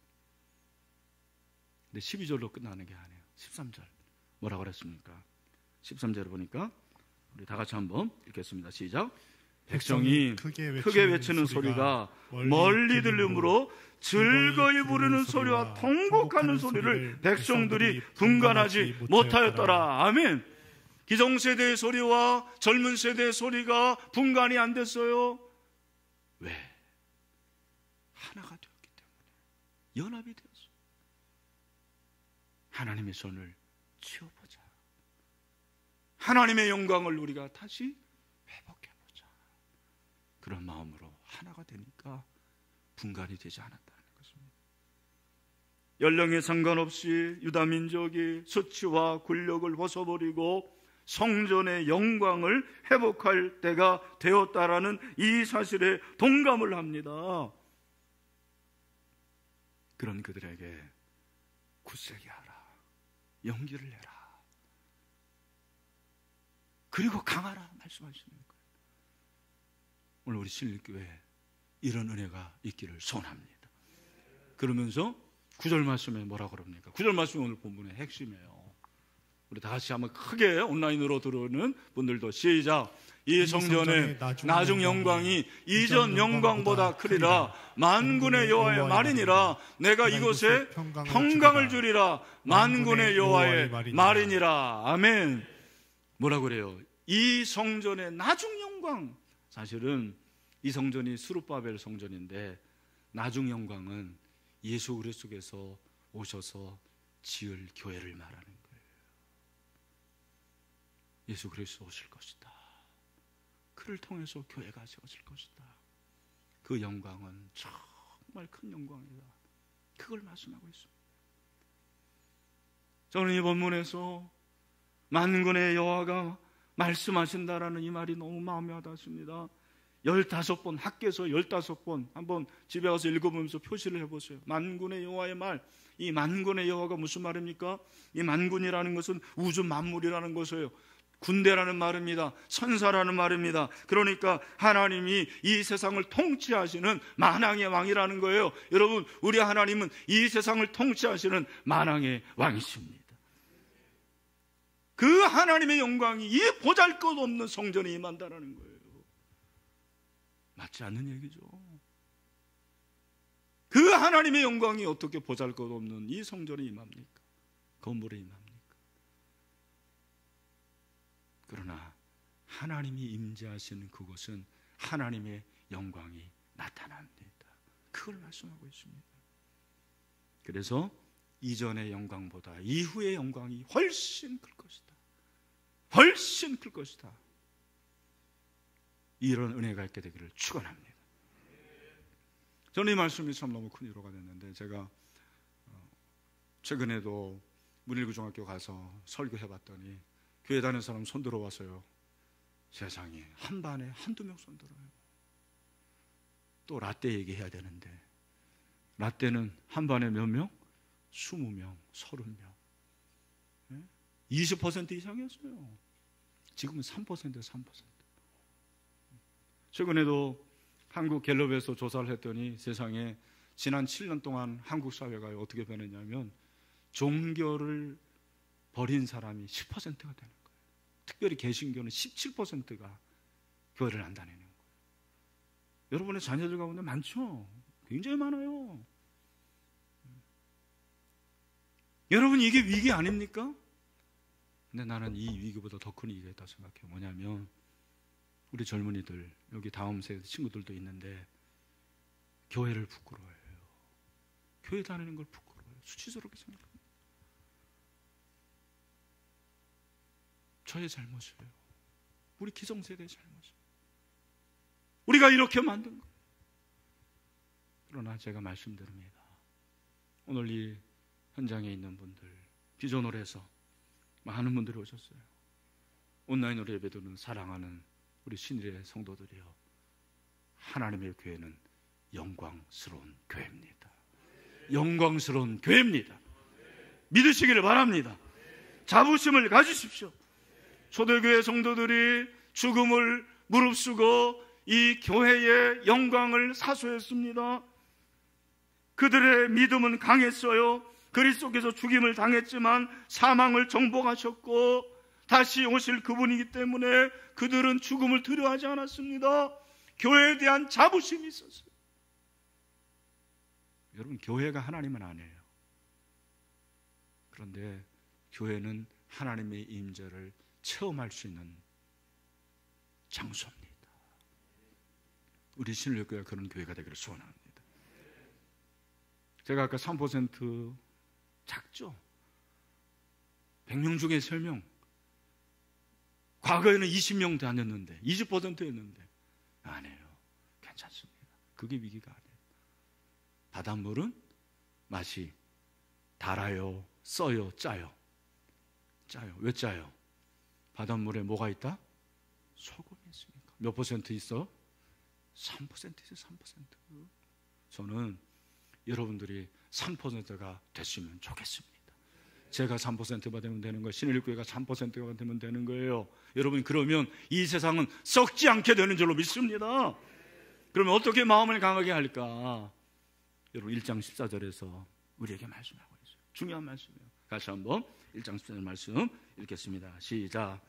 근데 십이 절로 끝나는 게 아니에요. 십삼 절 뭐라고 그랬습니까? 십삼 절을 보니까 우리 다 같이 한번 읽겠습니다. 시작. 백성이 크게 외치는, 크게 외치는 소리가 멀리 들림으로 즐거이 부르는 소리와 통곡하는 소리를 백성들이 분간하지 못하였더라. 아멘. 기성세대의 소리와 젊은 세대의 소리가 분간이 안 됐어요. 왜? 하나가 되었기 때문에. 연합이 되었어요. 하나님의 손을 치워보자. 하나님의 영광을 우리가 다시 회복해보자. 그런 마음으로 하나가 되니까 분간이 되지 않았다는 것입니다. 연령에 상관없이 유다민족이 수치와 굴욕을 벗어버리고 성전의 영광을 회복할 때가 되었다라는 이 사실에 동감을 합니다. 그런 그들에게 굳세게 하라. 용기를 내라. 그리고 강하라 말씀하시는 거예요. 오늘 우리 신일교회에 이런 은혜가 있기를 소원합니다. 그러면서 구절 말씀에 뭐라고 그럽니까? 구절 말씀이 오늘 본문의 핵심이에요. 우리 다 같이 한번 크게 온라인으로 들어오는 분들도 시작. 이 성전의 나중 영광이 이전 영광보다 크리라. 만군의 여호와의 말이니라. 내가 이곳에 평강을 주리라. 만군의 여호와의 말이니라. 아멘. 뭐라고 그래요? 이 성전의 나중 영광, 사실은 이 성전이 스룹바벨 성전인데 나중 영광은 예수 그리스도께서 오셔서 지을 교회를 말하는 거예요. 예수 그리스도 오실 것이다. 그를 통해서 교회가 세워질 것이다. 그 영광은 정말 큰 영광이다. 그걸 말씀하고 있습니다. 저는 이 본문에서 만군의 여호와가 말씀하신다라는 이 말이 너무 마음에 와닿습니다. 열다섯 번, 학교에서 열다섯 번 한번 집에 가서 읽어보면서 표시를 해보세요. 만군의 여호와의 말, 이 만군의 여호와가 무슨 말입니까? 이 만군이라는 것은 우주 만물이라는 것이에요. 군대라는 말입니다. 천사라는 말입니다. 그러니까 하나님이 이 세상을 통치하시는 만왕의 왕이라는 거예요. 여러분, 우리 하나님은 이 세상을 통치하시는 만왕의 왕이십니다. 그 하나님의 영광이 이 보잘것없는 성전에 임한다는 거예요. 맞지 않는 얘기죠. 그 하나님의 영광이 어떻게 보잘것없는 이 성전에 임합니까? 건물에 임합니까? 그러나 하나님이 임재하시는 그곳은 하나님의 영광이 나타납니다. 그걸 말씀하고 있습니다. 그래서 이전의 영광보다 이후의 영광이 훨씬 클 것이다. 훨씬 클 것이다. 이런 은혜가 있게 되기를 축원합니다. 저는 이 말씀이 참 너무 큰 위로가 됐는데, 제가 최근에도 문일구중학교 가서 설교해봤더니 교회 다니는 사람 손 들어와서요, 세상에 한 반에 한두 명 손 들어요. 또 라떼 얘기해야 되는데, 라떼는 한 반에 몇 명? 스무 명, 서른 명, 이십 퍼센트 이상이었어요. 지금은 삼 퍼센트예요. 삼 퍼센트. 최근에도 한국 갤럽에서 조사를 했더니 세상에 지난 칠 년 동안 한국 사회가 어떻게 변했냐면 종교를 버린 사람이 십 퍼센트가 되는 거예요. 특별히 개신교는 십칠 퍼센트가 교회를 안 다니는 거예요. 여러분의 자녀들 가운데 많죠? 굉장히 많아요. 여러분, 이게 위기 아닙니까? 근데 나는 이 위기보다 더 큰 위기가 있다고 생각해요. 뭐냐면 우리 젊은이들, 여기 다음 세대 친구들도 있는데 교회를 부끄러워해요. 교회 다니는 걸 부끄러워해요. 수치스럽게 생각합니다. 저의 잘못이에요. 우리 기성세대의 잘못이에요. 우리가 이렇게 만든 거예요. 그러나 제가 말씀드립니다. 오늘 이 현장에 있는 분들, 비전으로 해서 많은 분들이 오셨어요. 온라인으로 예배드리는 사랑하는 우리 신일의 성도들이요, 하나님의 교회는 영광스러운 교회입니다. 영광스러운 교회입니다. 믿으시기를 바랍니다. 자부심을 가지십시오. 초대교회 성도들이 죽음을 무릅쓰고 이 교회의 영광을 사수했습니다. 그들의 믿음은 강했어요. 그리스도께서 죽임을 당했지만 사망을 정복하셨고 다시 오실 그분이기 때문에 그들은 죽음을 두려워하지 않았습니다. 교회에 대한 자부심이 있었어요. 여러분, 교회가 하나님은 아니에요. 그런데 교회는 하나님의 임재를 체험할 수 있는 장소입니다. 우리 신일교회가 그런 교회가 되기를 소원합니다. 제가 아까 삼 퍼센트 작죠? 백 명 중에 세 명. 과거에는 이십 명도 안 했는데 이십 퍼센트였는데 아니에요. 괜찮습니다. 그게 위기가 아니에요. 바닷물은 맛이 달아요, 써요, 짜요. 짜요. 왜 짜요? 바닷물에 뭐가 있다? 소금이 있으니까. 몇 퍼센트 있어? 삼 퍼센트 있어요. 삼 퍼센트. 저는 여러분들이 삼 퍼센트가 됐으면 좋겠습니다. 제가 삼 퍼센트가 되면 되는 거예요. 신일교회가 삼 퍼센트가 되면 되는 거예요. 여러분, 그러면 이 세상은 썩지 않게 되는 줄로 믿습니다. 그러면 어떻게 마음을 강하게 할까? 여러분, 일 장 십사 절에서 우리에게 말씀하고 있어요. 중요한 말씀이에요. 다시 한번 일 장 십사 절 말씀 읽겠습니다. 시작.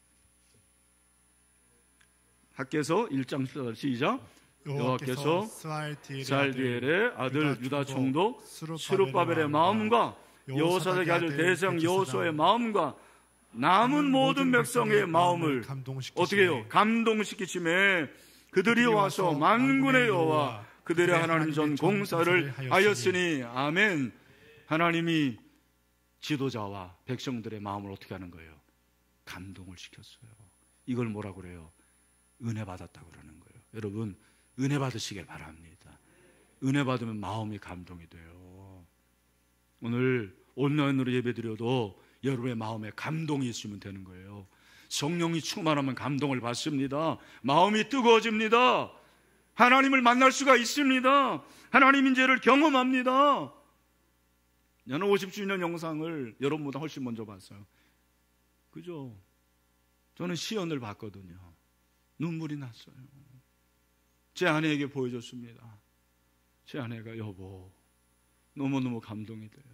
학께서 일 장 십사 절 시작. 여호와께서 스알디엘의 아들 유다 총독 스룹바벨의 마음과 여호사닥의 아들 대장 여호수아의 마음과 남은 모든 백성의 마음을 어떻게 해요? 감동시키심에 그들이 와서 만군의 여호와 그들의 하나님 전 공사를 하였으니. 아멘. 하나님이 지도자와 백성들의 마음을 어떻게 하는 거예요? 감동을 시켰어요. 이걸 뭐라고 그래요? 은혜 받았다고 그러는 거예요. 여러분, 은혜 받으시길 바랍니다. 은혜 받으면 마음이 감동이 돼요. 오늘 온라인으로 예배드려도 여러분의 마음에 감동이 있으면 되는 거예요. 성령이 충만하면 감동을 받습니다. 마음이 뜨거워집니다. 하나님을 만날 수가 있습니다. 하나님 인재를 경험합니다. 저는 오십 주년 영상을 여러분보다 훨씬 먼저 봤어요. 그죠? 저는 시연을 봤거든요. 눈물이 났어요. 제 아내에게 보여줬습니다. 제 아내가 여보 너무너무 감동이 돼요.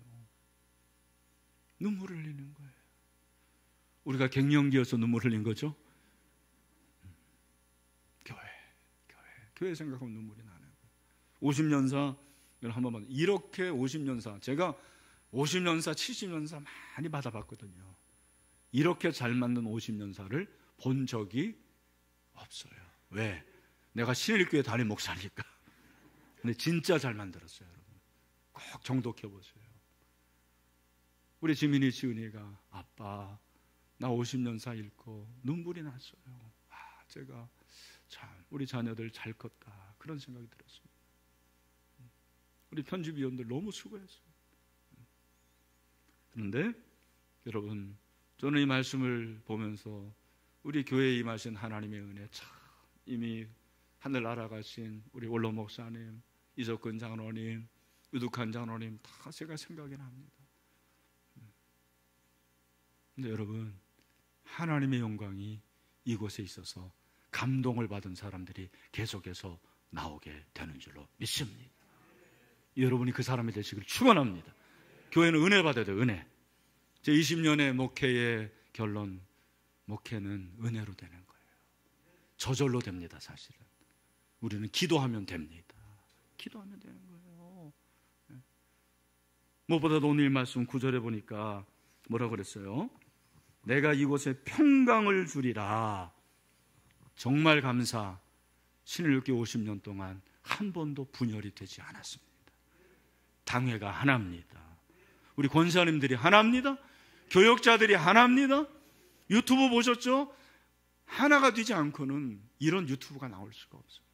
눈물을 흘리는 거예요. 우리가 갱년기여서 눈물 흘린 거죠? 음, 교회, 교회, 교회 생각하면 눈물이 나는 거예요. 오십 년사 한 번만, 이렇게 오십 년사, 제가 오십 년사, 칠십 년사 많이 받아봤거든요. 이렇게 잘 맞는 오십 년사를 본 적이 없어요. 왜? 내가 신일교회 담임 목사니까. 근데 진짜 잘 만들었어요, 여러분. 꼭 정독해 보세요. 우리 지민이 지은이가 아빠 나 오십 년사 읽고 눈물이 났어요. 아, 제가 참 우리 자녀들 잘 컸다 그런 생각이 들었습니다. 우리 편집위원들 너무 수고했어요. 그런데 여러분, 저는 이 말씀을 보면서 우리 교회에 임하신 하나님의 은혜, 참 이미 하늘 날아가신 우리 원로 목사님, 이석근 장로님, 유득한 장로님 다 제가 생각이 납니다. 근데 여러분, 하나님의 영광이 이곳에 있어서 감동을 받은 사람들이 계속해서 나오게 되는 줄로 믿습니다. 여러분이 그 사람이 되시길 축원합니다. 교회는 은혜 받아야 돼요. 은혜. 제 이십 년의 목회의 결론, 목회는 은혜로 되는 거예요. 저절로 됩니다. 사실은 우리는 기도하면 됩니다. 기도하면 되는 거예요. 무엇보다도 오늘 말씀 구 절에 보니까 뭐라고 그랬어요? 내가 이곳에 평강을 주리라. 정말 감사. 신일교회 오십 년 동안 한 번도 분열이 되지 않았습니다. 당회가 하나입니다. 우리 권사님들이 하나입니다. 교역자들이 하나입니다. 유튜브 보셨죠? 하나가 되지 않고는 이런 유튜브가 나올 수가 없어요.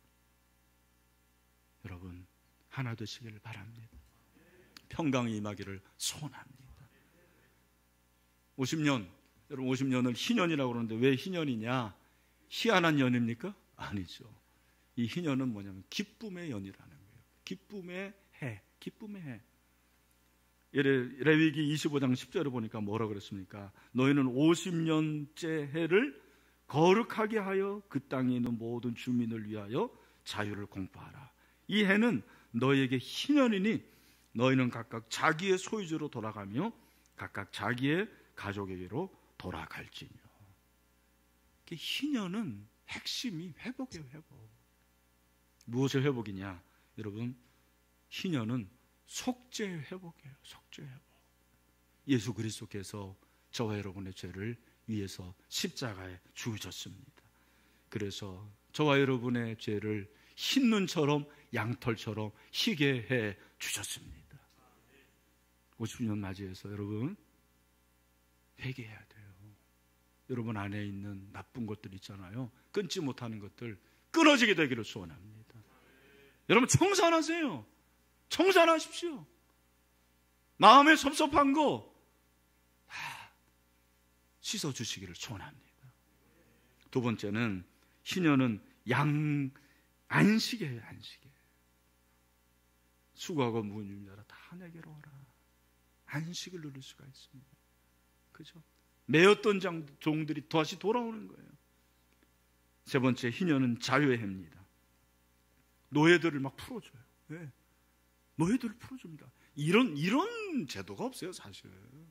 여러분, 하나 되시기를 바랍니다. 평강이 임하기를 소원합니다. 오십 년, 여러분 오십 년을 희년이라고 그러는데 왜 희년이냐? 희한한 년입니까? 아니죠. 이 희년은 뭐냐면 기쁨의 연이라는 거예요. 기쁨의 해, 기쁨의 해. 레위기 이십오 장 십 절을 보니까 뭐라고 그랬습니까? 너희는 오십 년째 해를 거룩하게 하여 그 땅에 있는 모든 주민을 위하여 자유를 공포하라. 이 해는 너희에게 희년이니 너희는 각각 자기의 소유주로 돌아가며 각각 자기의 가족에게로 돌아갈지며. 희년은 핵심이 회복이에요. 회복. 무엇의 회복이냐? 여러분, 희년은 속죄의 회복이에요. 속죄의 회복. 예수 그리스도께서 저와 여러분의 죄를 위해서 십자가에 죽으셨습니다. 그래서 저와 여러분의 죄를 흰 눈처럼 양털처럼 희게 해 주셨습니다. 오십 년 맞이해서 여러분 회개해야 돼요. 여러분 안에 있는 나쁜 것들 있잖아요. 끊지 못하는 것들 끊어지게 되기를 소원합니다. 여러분 청산하세요. 청산하십시오. 마음에 섭섭한 거 다 씻어주시기를 소원합니다. 두 번째는 희년은 양 안식이에요. 안식이. 수고하고 무거운 자라 다 내게로 오라. 안식을 누릴 수가 있습니다. 그죠? 매였던 장, 종들이 다시 돌아오는 거예요. 세 번째 희년은 자유의 해입니다. 노예들을 막 풀어줘요. 네. 노예들을 풀어줍니다. 이런 이런 제도가 없어요, 사실.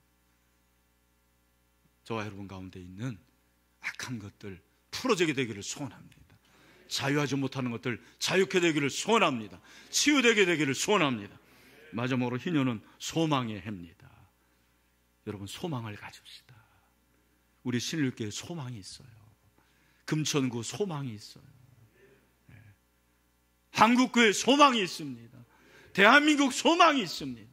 저와 여러분 가운데 있는 악한 것들 풀어지게 되기를 소원합니다. 자유하지 못하는 것들 자유케 되기를 소원합니다. 치유되게 되기를 소원합니다. 마지막으로 희년은 소망의 해입니다. 여러분 소망을 가집시다. 우리 신일교회에 소망이 있어요. 금천구 소망이 있어요. 한국교회 소망이 있습니다. 대한민국 소망이 있습니다.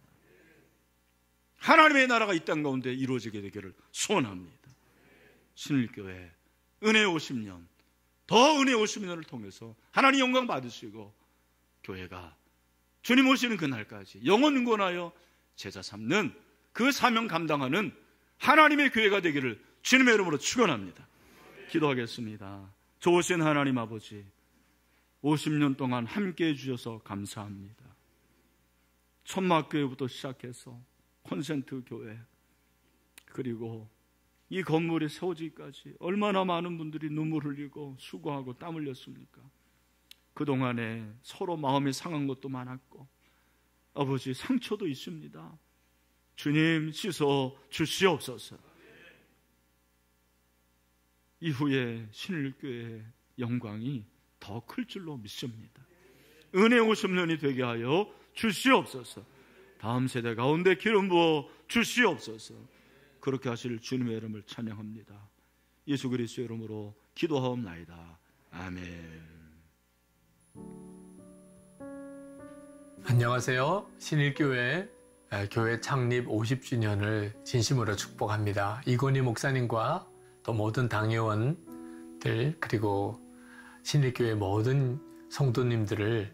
하나님의 나라가 이 땅 가운데 이루어지게 되기를 소원합니다. 신일교회 은혜 오십 년, 더 은혜 오십 년을 통해서 하나님 영광 받으시고 교회가 주님 오시는 그날까지 영원 인권하여 제자 삼는 그 사명 감당하는 하나님의 교회가 되기를 주님의 이름으로 축원합니다. 기도하겠습니다. 좋으신 하나님 아버지, 오십 년 동안 함께해 주셔서 감사합니다. 천막교회부터 시작해서 콘센트 교회, 그리고 이 건물이 세워지기까지 얼마나 많은 분들이 눈물 흘리고 수고하고 땀 흘렸습니까? 그동안에 서로 마음이 상한 것도 많았고 아버지 상처도 있습니다. 주님 씻어 주시옵소서. 이후에 신일교회의 영광이 더 클 줄로 믿습니다. 은혜 오십 년이 되게 하여 주시옵소서. 다음 세대 가운데 기름 부어 주시옵소서. 그렇게 하실 주님의 이름을 찬양합니다. 예수 그리스도의 이름으로 기도하옵나이다. 아멘. 안녕하세요. 신일교회 교회 창립 오십 주년을 진심으로 축복합니다. 이건희 목사님과 또 모든 당회원들 그리고 신일교회 모든 성도님들을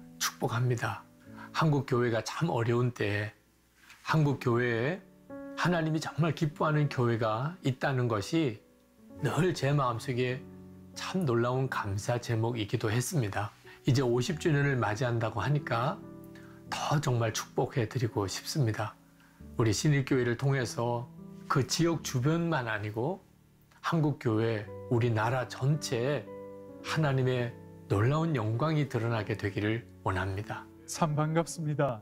축복합니다. 한국교회가 참 어려운 때에 한국교회에 하나님이 정말 기뻐하는 교회가 있다는 것이 늘 제 마음속에 참 놀라운 감사 제목이기도 했습니다. 이제 오십 주년을 맞이한다고 하니까 더 정말 축복해드리고 싶습니다. 우리 신일교회를 통해서 그 지역 주변만 아니고 한국교회, 우리나라 전체에 하나님의 놀라운 영광이 드러나게 되기를 원합니다. 참 반갑습니다.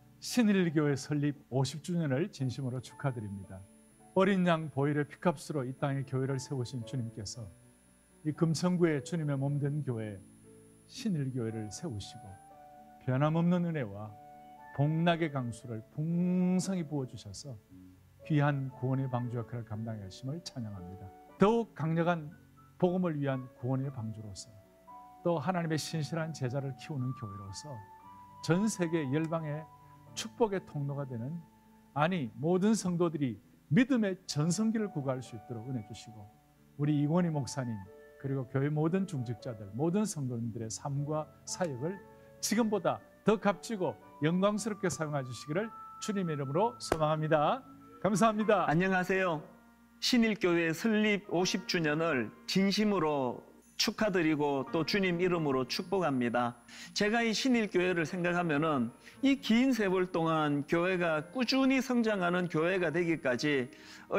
신일교회 설립 오십 주년을 진심으로 축하드립니다. 어린 양 보혈의 피값으로 이 땅에 교회를 세우신 주님께서 이 금천구에 주님의 몸된 교회 신일교회를 세우시고 변함없는 은혜와 복락의 강수를 풍성히 부어주셔서 귀한 구원의 방주 역할을 감당하심을 찬양합니다. 더욱 강력한 복음을 위한 구원의 방주로서 또 하나님의 신실한 제자를 키우는 교회로서 전 세계 열방의 축복의 통로가 되는, 아니 모든 성도들이 믿음의 전성기를 구가할 수 있도록 은혜 주시고 우리 이건희 목사님 그리고 교회 모든 중직자들 모든 성도님들의 삶과 사역을 지금보다 더 값지고 영광스럽게 사용해 주시기를 주님의 이름으로 소망합니다. 감사합니다. 안녕하세요. 신일교회 설립 오십 주년을 진심으로 축하드리고 또 주님 이름으로 축복합니다. 제가 이 신일교회를 생각하면은 이 긴 세월 동안 교회가 꾸준히 성장하는 교회가 되기까지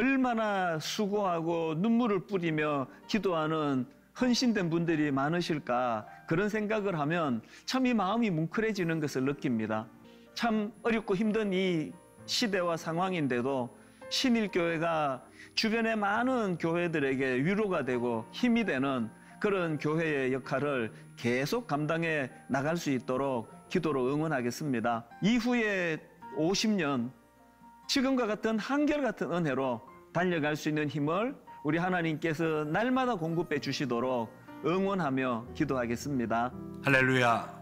얼마나 수고하고 눈물을 뿌리며 기도하는 헌신된 분들이 많으실까, 그런 생각을 하면 참 이 마음이 뭉클해지는 것을 느낍니다. 참 어렵고 힘든 이 시대와 상황인데도 신일교회가 주변의 많은 교회들에게 위로가 되고 힘이 되는 그런 교회의 역할을 계속 감당해 나갈 수 있도록 기도로 응원하겠습니다. 이후에 오십 년 지금과 같은 한결같은 은혜로 달려갈 수 있는 힘을 우리 하나님께서 날마다 공급해 주시도록 응원하며 기도하겠습니다. 할렐루야.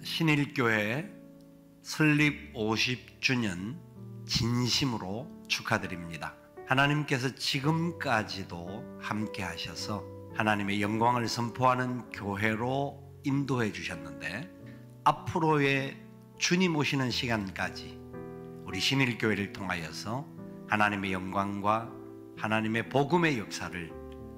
신일교회 설립 오십 주년 진심으로 축하드립니다. 하나님께서 지금까지도 함께 하셔서 하나님의 영광을 선포하는 교회로 인도해 주셨는데 앞으로의 주님 오시는 시간까지 우리 신일교회를 통하여서 하나님의 영광과 하나님의 복음의 역사를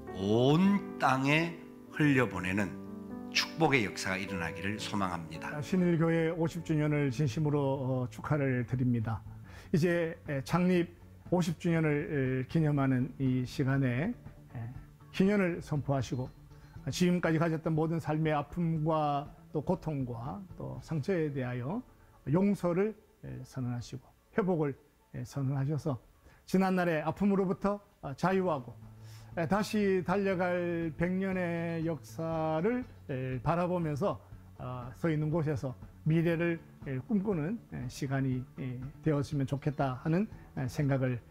온 땅에 흘려보내는 축복의 역사가 일어나기를 소망합니다. 신일교회 오십 주년을 진심으로 축하를 드립니다. 이제 창립 오십 주년을 기념하는 이 시간에 희년을 선포하시고 지금까지 가졌던 모든 삶의 아픔과 또 고통과 또 상처에 대하여 용서를 선언하시고 회복을 선언하셔서 지난날의 아픔으로부터 자유하고 다시 달려갈 백 년의 역사를 바라보면서 서 있는 곳에서 미래를 꿈꾸는 시간이 되었으면 좋겠다 하는 생각을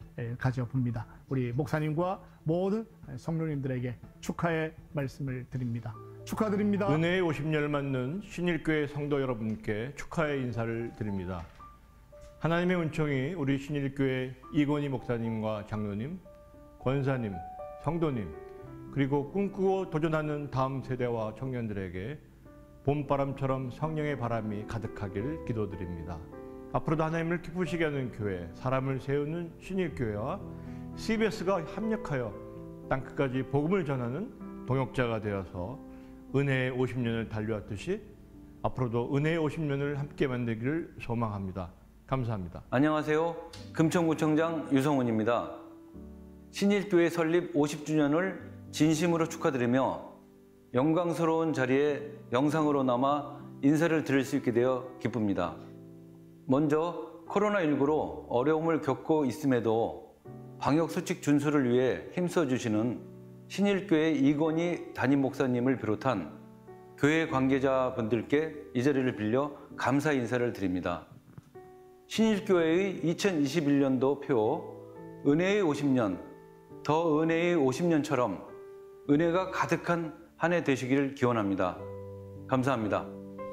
가져봅니다. 우리 목사님과 모든 성도님들에게 축하의 말씀을 드립니다. 축하드립니다. 은혜의 오십 년을 맞는 신일교회 성도 여러분께 축하의 인사를 드립니다. 하나님의 은총이 우리 신일교회 이건희 목사님과 장로님, 권사님, 성도님, 그리고 꿈꾸고 도전하는 다음 세대와 청년들에게 봄바람처럼 성령의 바람이 가득하길 기도드립니다. 앞으로도 하나님을 기쁘시게 하는 교회, 사람을 세우는 신일교회와 씨비에스가 합력하여 땅끝까지 복음을 전하는 동역자가 되어서 은혜의 오십 년을 달려왔듯이 앞으로도 은혜의 오십 년을 함께 만들기를 소망합니다. 감사합니다. 안녕하세요. 금천구청장 유성훈입니다. 신일교회 설립 오십 주년을 진심으로 축하드리며 영광스러운 자리에 영상으로 남아 인사를 드릴 수 있게 되어 기쁩니다. 먼저 코로나십구로 어려움을 겪고 있음에도 방역수칙 준수를 위해 힘써주시는 신일교회 이건희 담임 목사님을 비롯한 교회 관계자분들께 이 자리를 빌려 감사 인사를 드립니다. 신일교회의 이천이십일 년도 표 은혜의 오십 년, 더 은혜의 오십 년처럼 은혜가 가득한 한 해 되시기를 기원합니다. 감사합니다.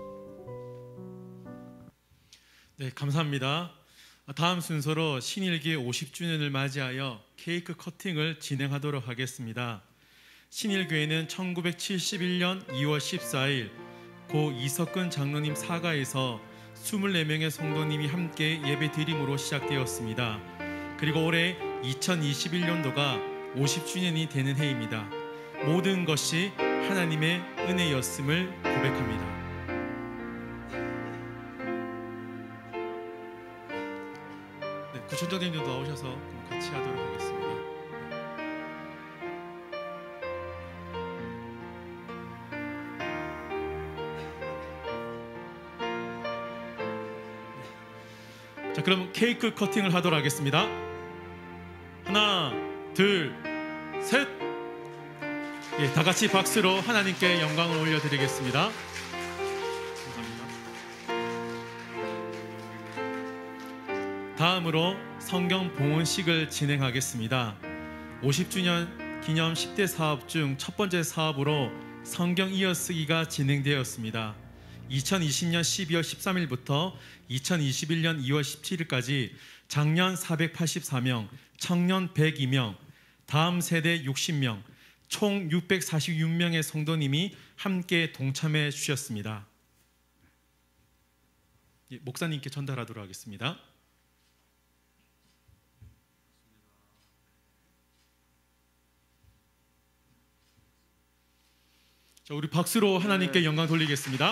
네, 감사합니다. 다음 순서로 신일교회 오십 주년을 맞이하여 케이크 커팅을 진행하도록 하겠습니다. 신일교회는 천구백칠십일 년 이월 십사일 고 이석근 장로님 사가에서 이십사 명의 성도님이 함께 예배 드림으로 시작되었습니다. 그리고 올해 이천이십일 년도가 오십 주년이 되는 해입니다. 모든 것이 하나님의 은혜였음을 고백합니다. 네, 구청장님도 나오셔서 같이 하도록 하겠습니다. 자, 그럼 케이크 커팅을 하도록 하겠습니다. 하나, 둘, 셋. 예, 다 같이 박수로 하나님께 영광을 올려드리겠습니다. 감사합니다. 다음으로 성경 봉헌식을 진행하겠습니다. 오십 주년 기념 십 대 사업 중 첫 번째 사업으로 성경 이어쓰기가 진행되었습니다. 이천이십 년 십이월 십삼일부터 이천이십일 년 이월 십칠일까지 장년 사백팔십사 명, 청년 백이 명, 다음 세대 육십 명, 총 육백사십육 명의 성도님이 함께 동참해 주셨습니다. 예, 목사님께 전달하도록 하겠습니다. 자, 우리 박수로 하나님께 네. 영광 돌리겠습니다.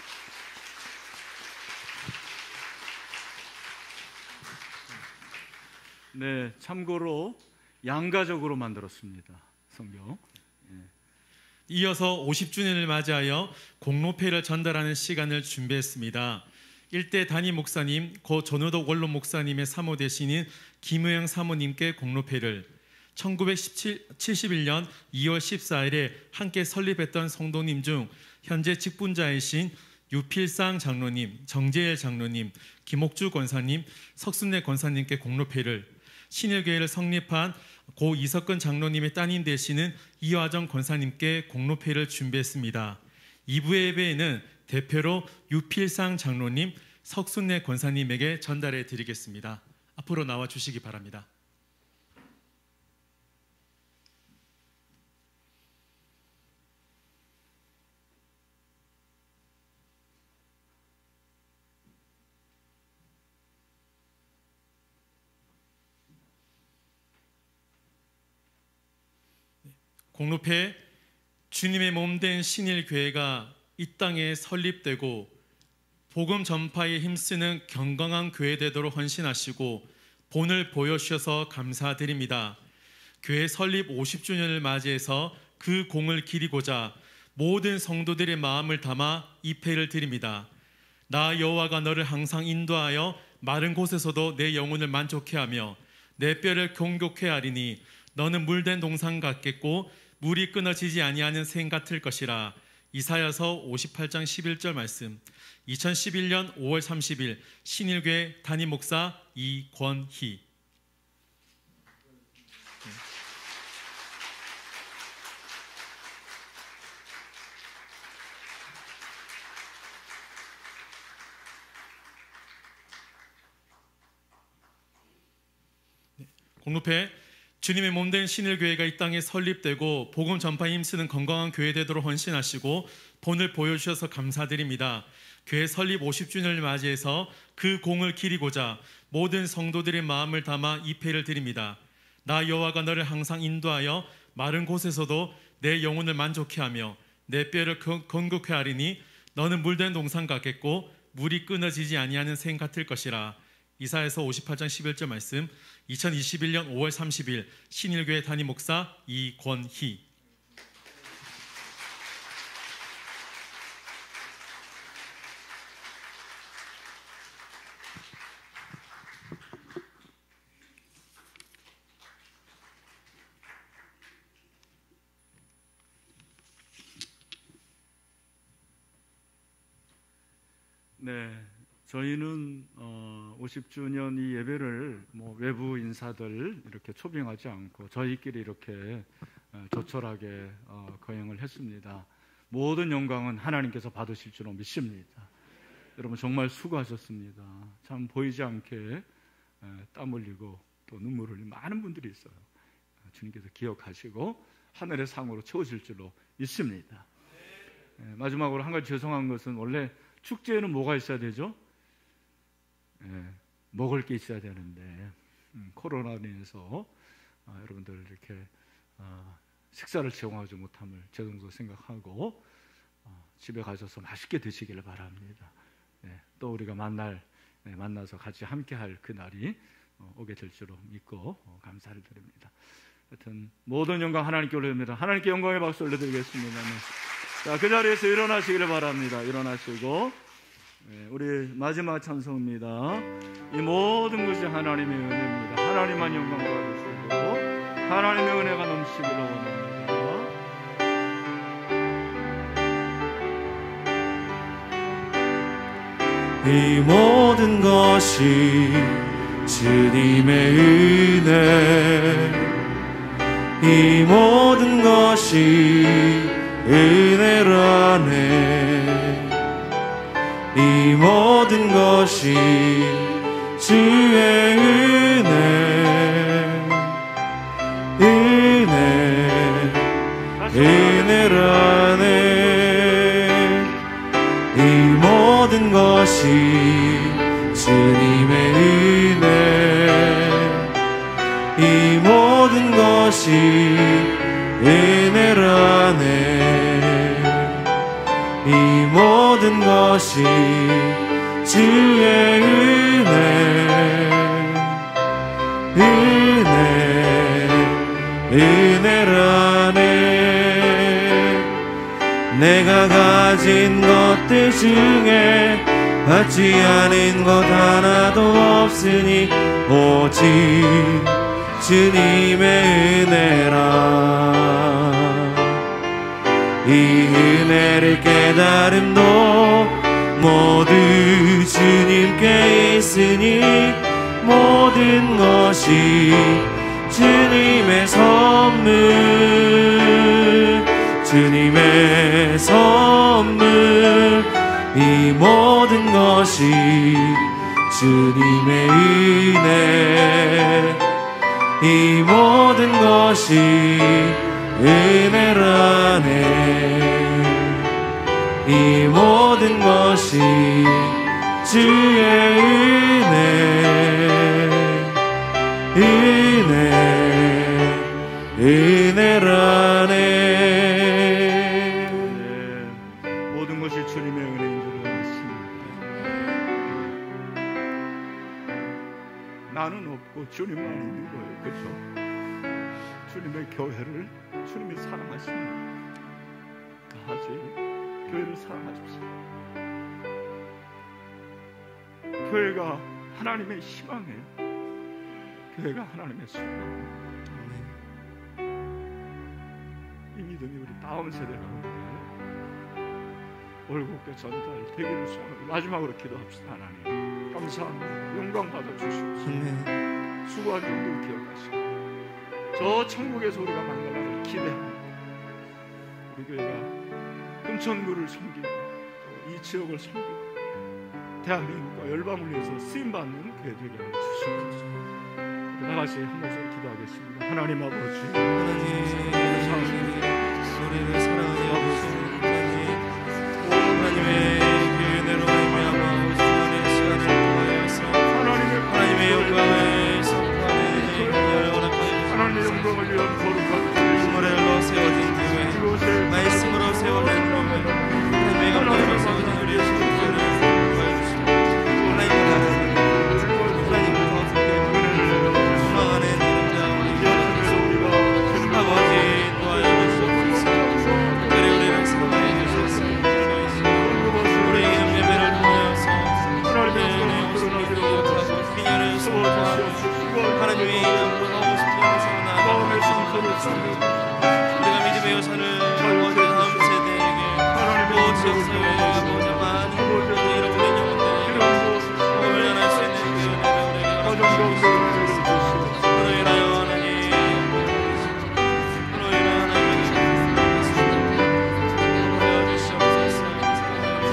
네, 참고로 양가적으로 만들었습니다. 성경. 네. 이어서 오십 주년을 맞이하여 공로패를 전달하는 시간을 준비했습니다. 일대 담임 목사님, 고 전우덕 원로 목사님의 사모 되시는 김우영 사모님께 공로패를, 천구백칠십일 년 이월 십사일에 함께 설립했던 성도님 중 현재 직분자이신 유필상 장로님, 정재일 장로님, 김옥주 권사님, 석순래 권사님께 공로패를, 신일교회를 성립한 고 이석근 장로님의 따님 되시는 이화정 권사님께 공로패를 준비했습니다. 이 부 예배에는 대표로 유필상 장로님, 석순래 권사님에게 전달해 드리겠습니다. 앞으로 나와 주시기 바랍니다. 공로패, 주님의 몸된 신일교회가 이 땅에 설립되고 복음 전파에 힘쓰는 경건한 교회 되도록 헌신하시고 본을 보여주셔서 감사드립니다. 교회 설립 오십 주년을 맞이해서 그 공을 기리고자 모든 성도들의 마음을 담아 이 패를 드립니다. 나 여호와가 너를 항상 인도하여 마른 곳에서도 내 영혼을 만족해 하며 내 뼈를 경곡해 하리니 너는 물된 동산 같겠고 물이 끊어지지 아니하는 샘 같을 것이라. 이사야서 오십팔 장 십일 절 말씀. 이천십일 년 오월 삼십일 신일교회 담임 목사 이권희. 공로패 주님의 몸된 신일교회가 이 땅에 설립되고 복음 전파에 힘쓰는 건강한 교회 되도록 헌신하시고 본을 보여주셔서 감사드립니다. 교회 설립 오십 주년을 맞이해서 그 공을 기리고자 모든 성도들의 마음을 담아 이 패를 드립니다. 나 여호와가 너를 항상 인도하여 마른 곳에서도 내 영혼을 만족해 하며 내 뼈를 건국해 하리니 너는 물된 동산 같겠고 물이 끊어지지 아니하는 생 같을 것이라. 이사야서 오십팔 장 십일 절 말씀. 이천이십일 년 오월 삼십일 신일교회 담임 목사 이권희. 네, 저희는 어, 오십 주년 이 예배를 뭐 외부 인사들 이렇게 초빙하지 않고 저희끼리 이렇게 어, 조촐하게 어, 거행을 했습니다. 모든 영광은 하나님께서 받으실 줄로 믿습니다. 여러분 정말 수고하셨습니다. 참 보이지 않게 에, 땀 흘리고 또 눈물 흘린 많은 분들이 있어요. 주님께서 기억하시고 하늘의 상으로 채우실 줄로 믿습니다. 에, 마지막으로 한 가지 죄송한 것은 원래 축제에는 뭐가 있어야 되죠? 예, 먹을 게 있어야 되는데 음, 코로나로 인해서 아, 여러분들 이렇게 아, 식사를 제공하지 못함을 죄송스럽게 생각하고 아, 집에 가셔서 맛있게 드시기를 바랍니다. 예, 또 우리가 만날 예, 만나서 같이 함께할 그 날이 어, 오게 될 줄로 믿고 어, 감사를 드립니다. 하여튼 모든 영광 하나님께 올려드립니다. 하나님께 영광의 박수 올려드리겠습니다. 네. 자, 그 자리에서 일어나시기를 바랍니다. 일어나시고 네, 우리 마지막 찬송입니다. 이 모든 것이 하나님의 은혜입니다. 하나님만 영광 받으시고 하나님의 은혜가 넘치기를 원합니다. 이 모든 것이 주님의 은혜, 이 모든 것이 은혜라네. 이 모든 것이 주의 은혜, 은혜, 은혜라네. 이 모든 것이 주님의 은혜, 이 모든 것이 은혜라네. 이 모든 것이 주의 은혜, 은혜, 은혜라네. 내가 가진 것들 중에 받지 않은 것 하나도 없으니 오직 주님의 은혜라. 이 은혜를 깨달음도 모두 주님께 있으니 모든 것이 주님의 선물, 주님의 선물. 이 모든 것이 주님의 은혜, 이 모든 것이 은혜라네. 이 모든 것이 주의 은혜, 은혜, 은혜라네. 네, 모든 것이 주님의 은혜인 줄 믿습니다. 나는 없고 주님만 있는 거예요. 그렇죠? 주님의 교회를 주님이 사랑하십니다. 다시 교회를 사랑하십시오. 교회가 하나님의 희망이에요. 교회가 하나님의 소망이에요. 이 믿음이 우리 다음 세대 가운데 올곧게 전달되기를 소원하고 마지막으로 기도합시다. 하나님 감사합니다. 영광 받아주시옵소서. 수고한 종들 기억하시고 저 천국에서 우리가 만날 날을 기대합니다. 우리 교회가 금천구를 섬기고 또 이 지역을 섬기고 대한민국과 열방을 위해서 쓰임받는 교회 되게 하여 주시옵소서. 다 같이 한 목소리 기도하겠습니다. 하나님 아버지, 하나님 우리를 사랑하여 주시는 하나님, 하나님의 그 은혜로 말미암아 오십 년의 시간을 통하여서 하나님의 영광을 선포하는 은혜를 허락하여 주시옵소서. 하나님의 영광을 위한 거룩한 눈물로 세워진 교회, 말씀으로 세워진 교회, 하나님의 영광으로 세워진 우리의 신앙을 도와주시옵소서. 하나님 나라는 하나님 가운데 소망하는 이름 자오니 아버지 도와여 주시옵소서. 특별히 우리를 사랑해 주셔서 우리의 이름 예배를 통하여서 우리의 은혜 오십을 기억하고 기념을 소원하고 하나님의 이름으로 오십 년을 세워나가는 우리가 믿음의 여사를 아버지 다음 세대에게 또 지역사회에 아버지 많은 분들이 잃어버린 영혼들에게 복음을 전할 수 있는 그 은혜를 우리에게 허락하시옵소서. 그로 인하여 하나님 그로 인하여 하나님 사랑하여 주시옵소서. 사랑하여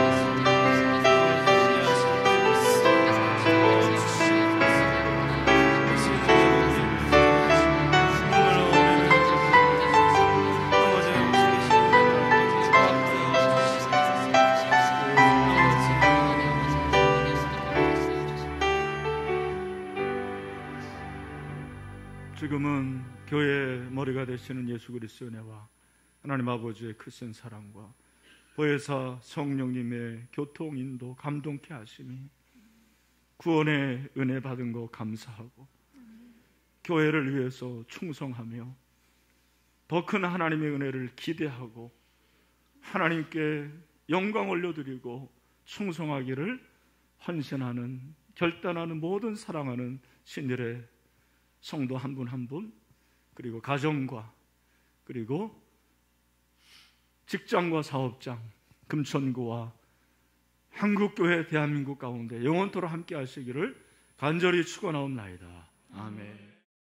지금은 교회의 머리가 되시는 예수 그리스도의 은혜와 하나님 아버지의 크신 사랑과 보혜사 성령님의 교통 인도 감동케 하심이 구원의 은혜 받은 거 감사하고 교회를 위해서 충성하며 더 큰 하나님의 은혜를 기대하고 하나님께 영광 올려드리고 충성하기를 헌신하는 결단하는 모든 사랑하는 신일의 성도 한 분 한 분 그리고 가정과 그리고 직장과 사업장 금천구와 한국교회 대한민국 가운데 영원토록 함께 하시기를 간절히 축원하옵나이다. 아멘.